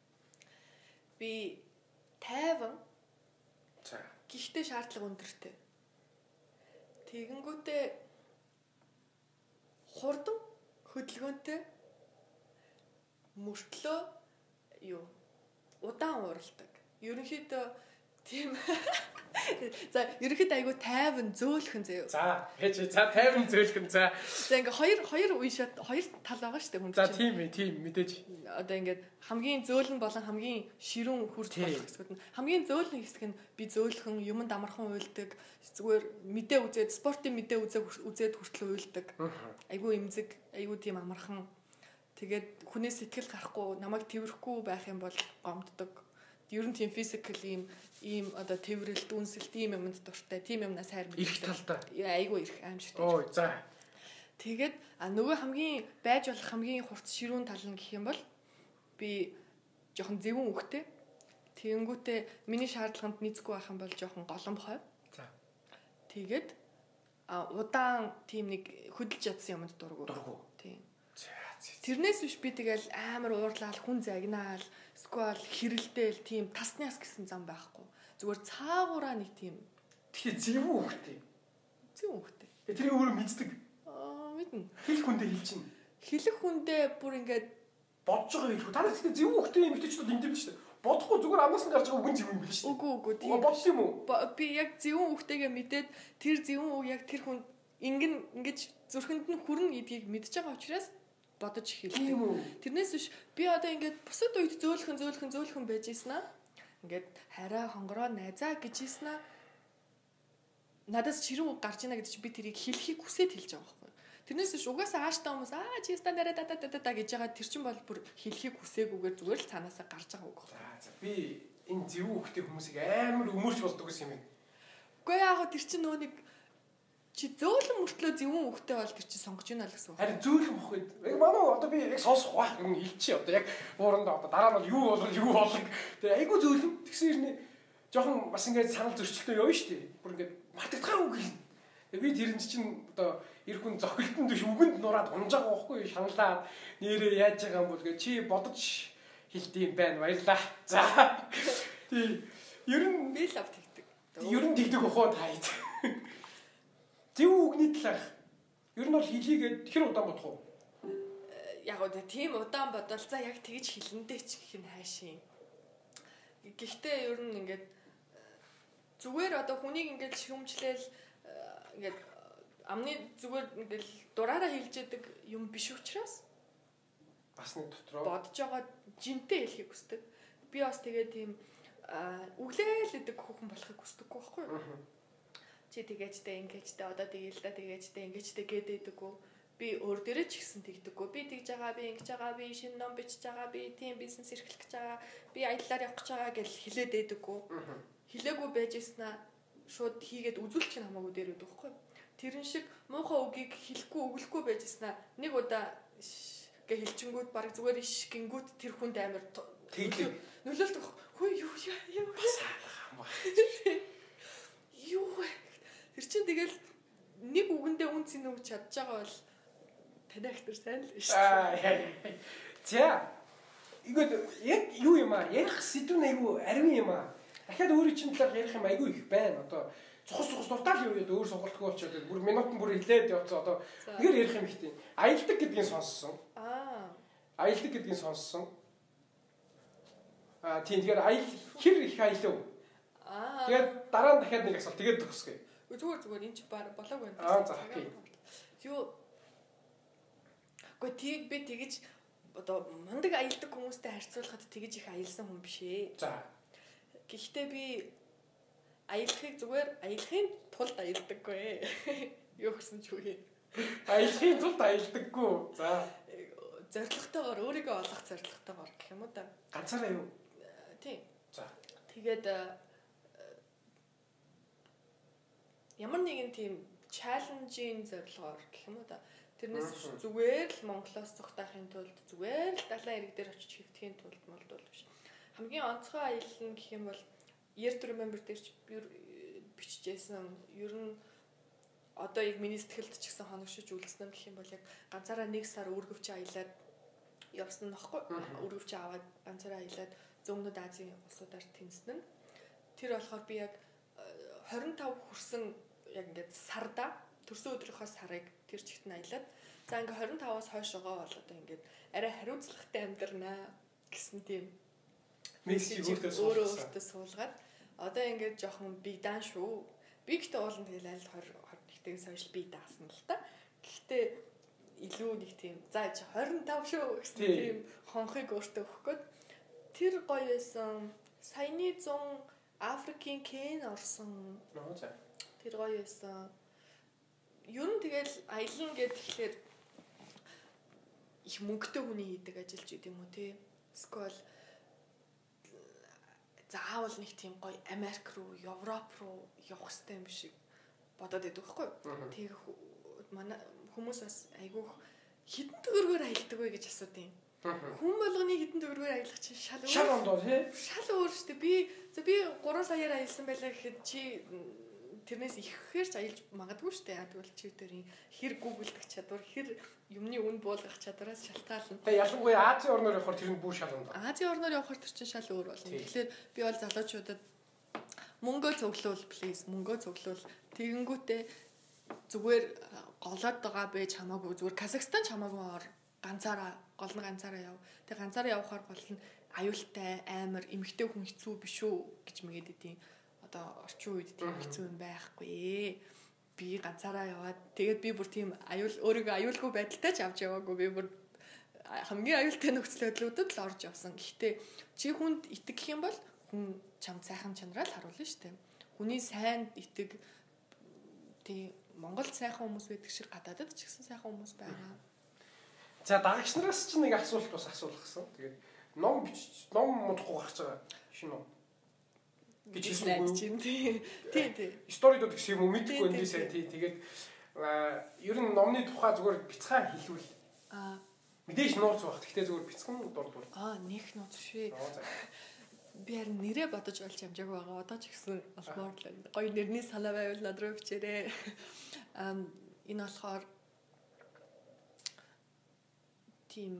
би тайван. За. Гэхдээ шаардлага өндөртэй. Тэгэнгүүтээ хурдан хөдөлгөөнтэй мөртлөө удаан уурладаг. Ерөнхийдөө тийм за ерөнхийдөө айгу тайван зөөлхөн заяа. За тайван зөөлхөн за. За ингээ хоёр үе шат хоёр тал байгаа шүү дээ хүн чинь. За тийм мэдээж. Одоо ингээ хамгийн зөөлөн болон хамгийн ширүүн хүрч болох хэсгүүд нь. Хамгийн зөөлөн хэсэг нь би зөөлхөн юмд амархан уйлдаг. Зүгээр мэдээ үзээд спортын мэдээ үзээд хүртэл уйлдаг. Айгу эмзэг, айгу тийм амархан. Тэгээд хүнээс сэтгэл гарахгүй, намайг тэрвэрэхгүй байх юм бол гомддог. Ер нь тийм физикал ийм одоо тэрвэрэлт, үнсэлт ийм юмд дуртай. Тийм юмнаас хайр мэддэг. Ирэх талдаа. Айгу ирэх аимшигтай. Ой, за. Тэгээд нөгөө хамгийн байж болох хамгийн хурц ширүүн тал нь гэх юм бол би жоохон зэвүүн үхтэй. Тэгэнгүүтээ миний шаардлаганд нийцгүй байх юм бол жоохон голомб хой. За. Тэгээд удаан тийм нэг хөдөлж ядсан юмд дургу. Тийм. Тэрнээс биш би тэгэл амар уурлал, хүн загнаал, сквал хэрэлдээл тийм тасныас гэсэн зам байхгүй. Зүгээр цаагаараа нэг тийм. Тэгэхээр зэвүүн үхтэй. Зэвүүн үхтэй. Тэр өөрөө мэддэг. Мэднэ. Хэлэх хүндээ хэлчихнэ. Хэлэх хүндээ бүр ингээд бодож байгаа хэлэх. Та нар тэгэхээр зэвүүн үхтэй юм битүүчүүд энд юм шүү дээ. Бодохгүй зүгээр амнаас нь гарч байгаа үгэн зэвүүн юм биш үү? Үгүй тийм. Бодсон юм уу? Би яг зэвүүн үхтэйгээ мэдээд тэр зэвүүн үг яг тэр хүн ингэж зүрхэнд нь хүрнэ гэдгийг мэдж байгаа учраас бодож хэлдэг. Тэрнээс биш би одоо ингээд бусад үед зөөлхөн байж ийснаа. Ингээд хараа хонгороо найзаа гэж ийснаа. Надаас чирүүн гарч ийна гэдэг чи би тэрийг хэлхийг хүсээд хэлж байгаа байхгүй. Тэрнээс биш угаасаа ааштай хүмүүс чи стандараа та гэж байгаа тэр чин бол бүр хэлхийг хүсээгүйгээр зүгээр л цаанаасаа гарч байгаа үг байхгүй. За би энэ зэвүүн үхтэй хүмүүсийг амар өмөрч болдог гэсэн юм байна. Үгүй яг тэр чин нөө нэг чи зөөлөн мөртлөө зэвүүн үхтэй бол тэр чи сонгож ийна л гэсэн үг. Харин зөөлөн боход. Яг манай одоо би яг сонсох байх юм хэлчихье одоо яг уурандаа одоо дараа нь юу болго. Тэгээ айгу зөөлөн тэгсэн ирнэ жоохон бас ингээд санал зөрчилтэй явна шүү дээ. Бүр ингээд мартагдах үг юм. Тэгээ би тэр чинь одоо эр хүн зохилтон дэш үгэнд нураад унж байгаа байхгүй шаналаад нэрээ яаж байгаа юм бол гэ чи бодож хэлдэм байх баярлаа. За. Тий. Ер нь би лав тэгдэг. Ер нь тэгдэг ухаа таад. Зэв үгний талаар ер нь бол хэлийгээд хэр удаан бодох уу? Яг уу тийм удаан бодвол за яг тэгж хэлэндээ ч гэх нь хайшин. Гэхдээ ер нь ингээд зүгээр одоо хүнийг ингээд шүмжлээл ингээд амны зүгээр ингээд дураараа хэлж яадаг юм биш учраас бас нэг дотроо бодож байгаа жинтэй хэлхийг хүсдэг. Би бас тэгээ тийм үглээлэдэг хүүхэн болохыг хүсдэггүй байхгүй юу? Чи тэгээжтэй ингэжтэй одоо тэгээл та тэгээжтэй ингэжтэй гэдэггүй. Би өөр дээрээ ч ихсэн тэгдэггүй. Би тэгж байгаа, би ингэж байгаа, би шинэ ном бичиж байгаа, би тийм бизнес эрхлэх гэж байгаа, би аяллаар явах гэж байгаа гэж хэлээд дэдэггүй. Хэлээгүй байж ийснаа шууд хийгээд үзүүлчих нь хамаагүй дээр байдаг байхгүй юу? Тэрэн шиг муухай үгийг хэлэхгүй өглөхгүй байж ийснаа нэг удаа гэ хэлчингүүд баг зүгээр иш гингүүд тэр хүнд амар тэглэг нөлөөлдөг. Хөө юу тэр чинь тэгэл нэг үгэндээ үн цэн өгч чадж байгаа бол танай ихтер сайн л шүү дээ. За. Игүүд яг юу юм аа? Ярих сэдв нь айгүй ариун юм аа. Дахиад өөрийн чинь талаар ярих юм айгүй их байна. Одоо цухас дуртаал юу яа өөр сонголтгүй болчиход бүр минутан бүр хилээд явцсан. Одоо нэгээр ярих юм ихтэй. Аялдаг гэдгийг сонссон. Аялдаг гэдгийг сонссон. Тийм тэгэхээр хэр их аялав? Тэгээд дараа нь дахиад нэг асуулт тэгээд төгсгөө. Зүгээр энэ ч болоог байна. За окей. Юу Гэхдээ би тэгэж одоо мундаг аялдаг хүмүүстэй харьцуулахад тэгэж их аялсан хүн биш ээ. За. Гэхдээ би аялахыг зүгээр аялахын тулд аялдаггүй. Юу гэсэн ч үгүй. Аялахын тулд аялдаггүй. За. Зорилготойгоор өөрийгөө олох зорилготойгоор гэх юм уу да. Ганцаараа юу? Тийм. За. Тэгээд ямар нэгэн тийм чаленжийн зорилгоор гэх юм уу да. Тэрнээс зүгээр л Монголоос цогтаахын тулд зүгээр л далайн ирэг дээр очиж хэвдэхийн тулд молдвол биш. Хамгийн онцгой аялал нь гэх юм бол Year to Remember дээр бичижсэн ер нь одоо яг миний сэтгэлд ч гэсэн хоногшиж үлдсэн гэх юм бол яг ганцаараа 1 сар өргөвч аялаад явсан нь баггүй. Өргөвч аваад ганцаараа аялаад Зүүн Азийн улсуудаар тэнцсэн нь. Тэр болохоор би яг 25 хүрсэн яг ингээд сарда төрсөн өдрийнхөө сарыг тэр чигт нь аялаад за ингээд 25-аас хойш байгаа бол одоо ингээд арай хариуцлагатай амьдрнаа гэсэн тийм мессеж өөртөө суулгаад одоо ингээд жоохон бигдан шүү. Бигтэй уулын тэгэл аль 21-ээс хойш би даасан л та. Гэхдээ илүү нэг тийм за 25 шүү гэсэн тийм хонхыг өөртөө өгөх гээд тэр гоё байсан. Саяны 100 Африкийн Кен орсон. Тэр гоё байсан. Ер нь тэгэл аялна гэхэлэр их мөнгөтэй хүний хийдэг ажил ч гэдэм үү те. Эсвэл заавал нэг тийм гоё Америк руу, Европ руу явах хэрэгтэй юм шиг бодоод байдаг байхгүй юу? Тэг манай хүмүүс бас айгүйх хитэн төгрөгөөр аялдаг вэ гэж асуудیں۔ Хүн болгоны хитэн төгрөгөөр аялах чинь шал өөр тий. Шал өөр шүү дээ. Би 3 саяар аялсан байлаа гэхэд чи тэрнээс ихээр ч аялж магадгүй шүү дээ. Тэгвэл чи тэрийн хэр гуглдах чадвар, хэр юмны үн буулгах чадвараас шалтгаална. Тэгээ ялангуяа Азийн орноор явахаар тэр нь бүр шал юм. Азийн орноор явахаар тэр чинь шал өөр болно. Тэгэхээр би бол залуучуудад мөнгөө цуглуул please, мөнгөө цуглуул. Тэгэнгүүтээ зүгээр голоод байгаа байж хамаагүй зүгээр Казахстан ч хамаагүй ор ганцаараа гол нь ганцаараа яв. Тэгээ ганцаараа явахаар гол нь аюултай амар эмгтэй хүн хэцүү биш үү гэж мэгээд идэв. Одоо орчин үед тийм хэцүү юм байхгүй. Би ганцаараа яваад тэгээд би бүр тийм өөрийгөө аюулгүй байдалтай ч авч яваагүй. Би бүр хамгийн аюултай нөхцөл байдлуудад л орж явсан. Гэхдээ чи хүнд итгэх юм бол хүн чамд сайхан чанараа л харуулна шүү дээ. Хүний сайн итэг тийм Монголд сайхан хүмүүс байдаг шиг гадаадд ч гэсэн сайхан хүмүүс байгаа. За дагагч нараас ч нэг асуулт бас асуулах гэсэн. Тэгээд ном муудахгүй гарч байгаа шинэ ном. гэж хэлсэн. Тийм. Сторидод гэсэн юм уу мэдэхгүй энэ сайн тий. Тэгээд ер нь номны тухай зүгээр бяцхан хэлвэл. Мэдээж нууц баг. Гэхдээ зүгээр бяцхан дурдвал. Нэг нууц швэ. Би харин нэрээ бодож олж амжааг байгаа. Одоо ч гэсэн олмоор л гоё нэрний санаа байвал над руу бичээрэй. Энэ болохоор тийм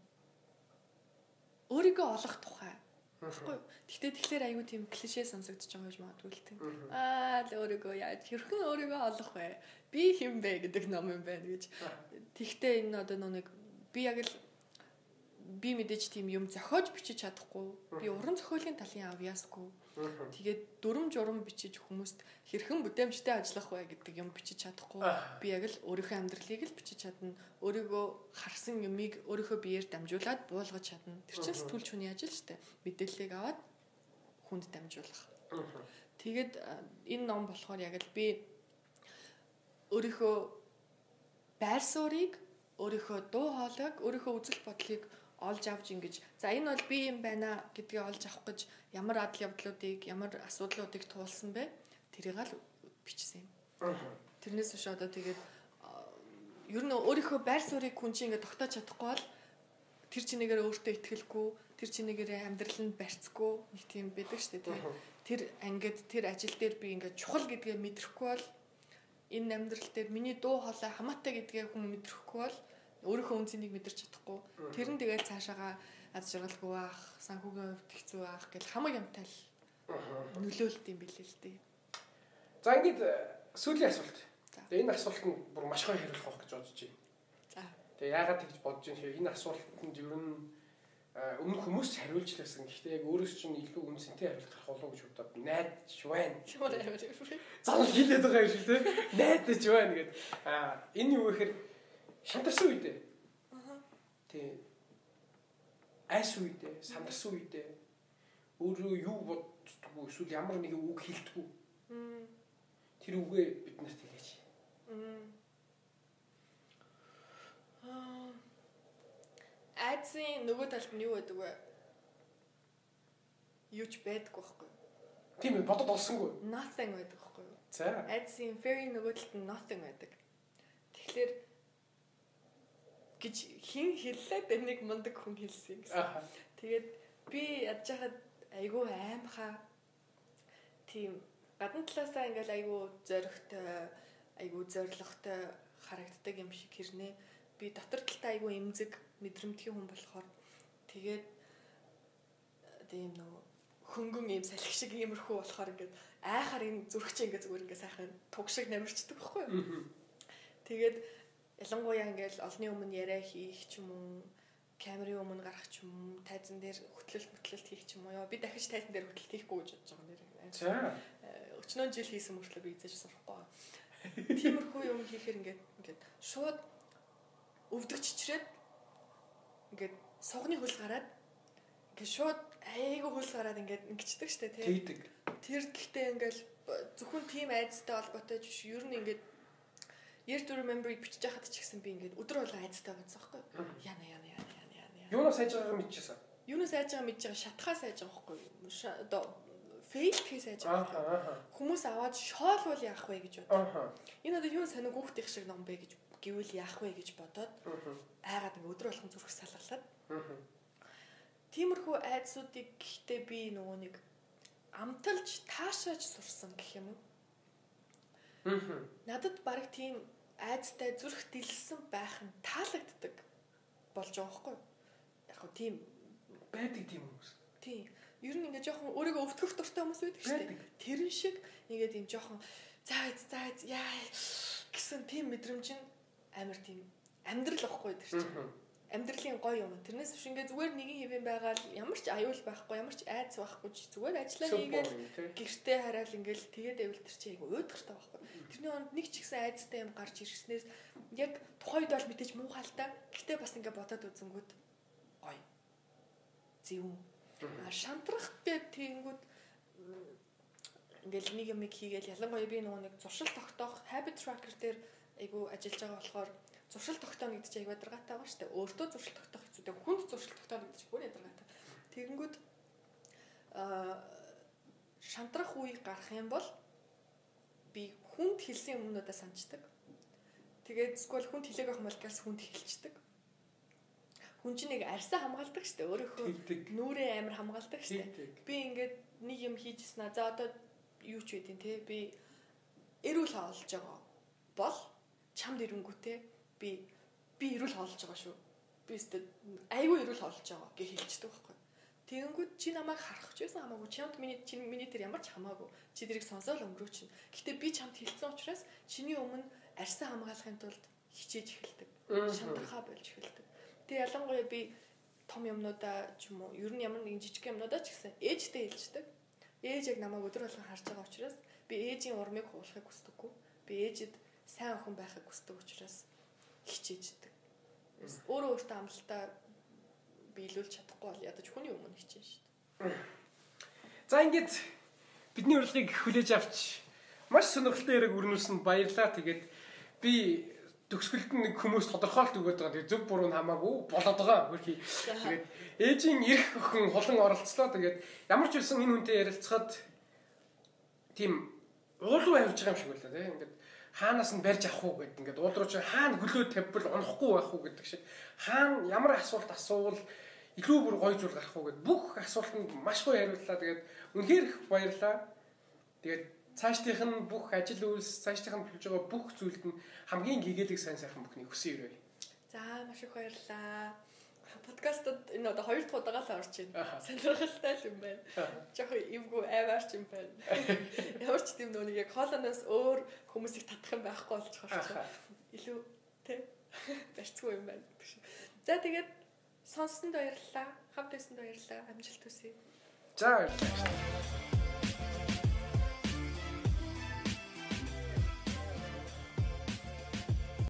өөрийгөө олох тухай. Тэгэхгүй. Тэгэхээр аюу тийм клишэ сонсогдож байгаа гэж магадгүй л тийм. Л өөрийгөө яаж хэрхэн өөрийгөө олох вэ? Би хэм бэ гэдэг ном юм байна гэж. Тэгтээ энэ одоо нэг би яг л би мэдээж тийм юм зохиож бичиж чадахгүй. Би уран зохиолын талын авьяасгүй. Тэгээд дүрм журам бичиж хүмүүст хэрхэн бүтээмжтэй ажиллах вэ гэдэг юм бичиж чадахгүй. Би яг л өөрийнхөө амьдралыг л бичиж чадна. Өөрийгөө харсан юмыг өөрийнхөө биеэр дамжуулаад буулгаж чадна. Тэр чинь сэтгүүлч хүний ажил шүү дээ. Мэдээллийг аваад хүнд дамжуулах. Тэгээд энэ ном болохоор яг л би өөрийнхөө байр суурийг, өөрийнхөө дуу хоолойг, өөрийнхөө үзэл бодлыг олж авч ингэж за энэ бол би юм байна гэдгийг олж авах гэж ямар адал явдлуудыг ямар асуудлуудыг туулсан бэ тэрийг л бичсэн юм. Тэрнээс биш одоо тэгээд ер нь өөрийнхөө байр суурийг хүн чинь ингэ тогтоож чадахгүй бол тэр чинээгээр өөртөө итгэлгүй тэр чинээгээр амьдрал нь барьцгүй нэг тийм байдаг шүү дээ. Тэр ангид тэр ажил дээр би ингэ чухал гэдгээ мэдрэхгүй бол энэ амьдрал дээр миний дуу хоолой хамаатай гэдгээ хүн мэдрэхгүй бол өөрийнхөө үнцнийг мэдэрч чадахгүй. Тэр нь тэгээд цаашаага аз жаргалгүй байх, санхүүгийн хувьд хэцүү байх гэл хамаг юмтай л нөлөөлт юм билээ л дээ. За ингээд сүүлийн асуулт. Тэгээ энэ асуултанд бүр маш гоё хариулах байх гэж бодож байна. За. Тэгээ яагаад тэгж бодож байна вэ? Энэ асуултанд ер нь өмнө хүмүүс хариулж лээсэн. Гэхдээ яг өөрөөс чинь илүү үнцэнтэй хариулт гарах болов уу гэж бодоод найдаж байна. Зал хэлээд байгаа юм шиг тийм. Найдаж байна гэдэг. Энэ юу гэхээр шантарсан үедээ. Тий. Айс үедээ, сандарсан үедээ өөрөө юу боддгоо эсвэл ямар нэг үг хэлдэггүй. Тэр үгээ бид нарт хэлээч. Айдсын нөгөө талд нь юу байдаг вэ? Юуч байдаггүй байхгүй юу? Тийм ээ, бодод олсонгүй. Nothing байдаг байхгүй юу? За. Айдсын fairy нөгөө талд нь nothing байдаг. Тэгэхээр гэж хин хэллээ нэг мундаг хүн хэлсэн гэсэн. Тэгээд би ядж хахад айгүй аимхаа тийм гадна талаасаа ингээл айгүй зоригтой, айгүй зоригтой харагддаг юм шиг хэрнээ. Би дотор талтай айгүй эмзэг мэдрэмтгий хүн болохоор тэгээд тийм нөгөө хөнгөн юм салхи шиг иймэрхүү болохоор ингээд айхаар энэ зүрхчээ ингээд зүгээр ингээд сайхан туг шиг намирчдаг байхгүй юу? Тэгээд ялангуяа ингээл олны өмнө яриа хийх ч юм уу, камерын өмнө гарах ч юм уу, тайзан дээр хөтлөлт хийх ч юм уу. Би дахиж тайзан дээр хөтлөлт хийхгүй гэж бодож байгаа нэр. За. Өчнөө жил хийсэн мөртлөө би эзэж сурахгүй. Тиймэрхүү юм хийхээр ингээд шууд өвдөг чичрээд ингээд согны хөлс гараад ингээд шууд айгүй хөлс гараад ингээд ингэчдэг штэ тий. Тэр гэхдээ ингээд зөвхөн тийм айцтай холбоотой биш. Ер нь ингээд Year to Remember-ыг бичиж байхад ч гэсэн би ингээд өдөр болго айцтай байсан байхгүй юу? Яна. Юунаас сайж байгаагаа мэдчихсэн. Юунаас сайж байгааг мэдж байгаа, шатхаа сайж байгаа байхгүй юу? Одоо фейл хийх сайж байгаа. Хүмүүс аваад шоолвол яах вэ гэж бодоо. Энэ одоо юу сониг хүүхдийн шиг ном бэ гэж гэвэл яах вэ гэж бодоод айгаад ингээд өдөр болгон зүрх салгалаад. Тиймэрхүү айцуудыг гэхдээ би нөгөө нэг амталж таашааж сурсан гэх юм уу? Надад баг тийм айцтай зүрх дэлсэн байх нь таалагддаг болж байгаа байхгүй юу? Яг хөө тийм байдаг тийм хүмүүс. Тийм. Ер нь ингээд жоохон өөрийгөө өвтгөх дуртай хүмүүс байдаг шүү дээ. Тэрэн шиг ингээд юм жоохон заа яа гэсэн тийм мэдрэмж нь амар тийм амьдрал واخгүй дээ шүү дээ. Амьдралын гоё юм. Тэрнээс биш ингээд зүгээр нэгэн хэвэн байгаад ямар ч аюул байхгүй, ямар ч айц байхгүй зүгээр ажиллаа хийгээл гэртээ хараал ингээд тэгээд байвал тэр чинь айгу өөдгөртэй байхгүй. Тэрний онд нэг ч ихсэн айцтай юм гарч ирснээс яг тухайд бол мэдээж муухай. Гэхдээ бас ингээд бодоод үзэнгүүт гоё. Зөв. Шантрах гэдэг тэгэнгүүт ингээл нэг юм хийгээл ялангуяа би нөгөө нэг зуршил тогтоох habit tracker дээр айгу ажиллаж байгаа болохоор зуршил тогтооно гэдэг чинь айгу ядаргаатай байгаа шүү дээ. Өөртөө зуршил тогтоох хэвчээ хүнд зуршил тогтооно гэдэг чинь бүр ядаргаатай. Тэгэнгүүт шантрах үе гарах юм бол би хүнд хэлсэн юмнуудаа сандждаг. Тэгээд эсвэл хүнд хэлээг авах малгаас хүнд хэлцдэг. Хүн чинь нэг арьсаа хамгаалдаг шүү дээ. Өөрийнхөө нүрээ амар хамгаалдаг шүү дээ. Би ингээд нэг юм хийжсэн аа. За одоо юу ч үгүй тий. Би эрүүл хаалж байгаа бол чамд ирэнгүүтээ би эрүүл хаалж байгаа шүү. Би өстө айгүй эрүүл хаалж байгаа гэж хэлчихдэг байхгүй. Тэгэнгүүт чи намайг харах ч байсан хамаагүй. Чамд миний тэр ямар ч хамаагүй. Чи тэрийг сонсоол өнгөрөөч. Гэтэ би чамд хэлсэн учраас чиний өмнө арьсаа хамгаалахын тулд хичээж эхэлдэг. Шантрахаа болж эхэлдэг. Тэгээ ялангуяа би том юмнуудаа ч юм уу ер нь ямар нэгэн жижиг юмнуудаа ч гэсэн ээжтэй хэлждэг. Ээж яг намайг өдөр болгон харж байгаа учраас би ээжийн урмыг хуулахыг хүсдэггүй. Би ээжэд сайн охин байхыг хүсдэг учраас хичээждэг. Өөрөө өөртөө амлалтаа биелүүлж чадахгүй бол ядаж хүний өмнө хичээн шүү дээ. За ингээд бидний урилгыг хүлээж авч маш сонирхолтой яриг өрнүүлсэн баярлалаа. Тэгээд би төгсгөлд нэг хүмүүс тодорхойлт өгöd байгаа. Тэгээд зөв буруу нь хамаагүй болоод байгаа. Хөрхий. Тэгээд ээжийн эрх охин хулан оролцлоо. Тэгээд ямар ч байсан энэ хүнтэй ярилцахад тийм уулуу авч байгаа юм шиг байлаа тийм. Ингээд хаанаас нь барьж авах уу гэдэг. Ингээд уул руу чи хаана хөлөө тавьбал унахгүй байх уу гэдэг шиг. Хаана ямар асуулт асуувал илүү бүр гоё зүйл гарах уу гэдэг. Бүх асуултанд маш гоё хариуллаа. Тэгээд үнэхээр их баярлалаа. Тэгээд цаашдынх нь бүх ажил үйлс, цаашдынх нь болж байгаа бүх зүйлд нь хамгийн гэгээлэг сайн сайхан бүхнийг хүсэн ирвэ. За маш их баярлалаа. Подкастад энэ одоо 2 дахь удаага л орж байна. Сонирхолтой юм байна. Жохоо эвгүй аваарч юм байна. Ямар ч тийм нөө яг хоолоноос өөр хүмүүсийг татах юм байхгүй болж байгаа. Илүү тий барьцгүй юм байна. За тэгээд сонссонд баярлалаа. Хамт байсанд баярлалаа. Амжилт хүсье. За баярлалаа.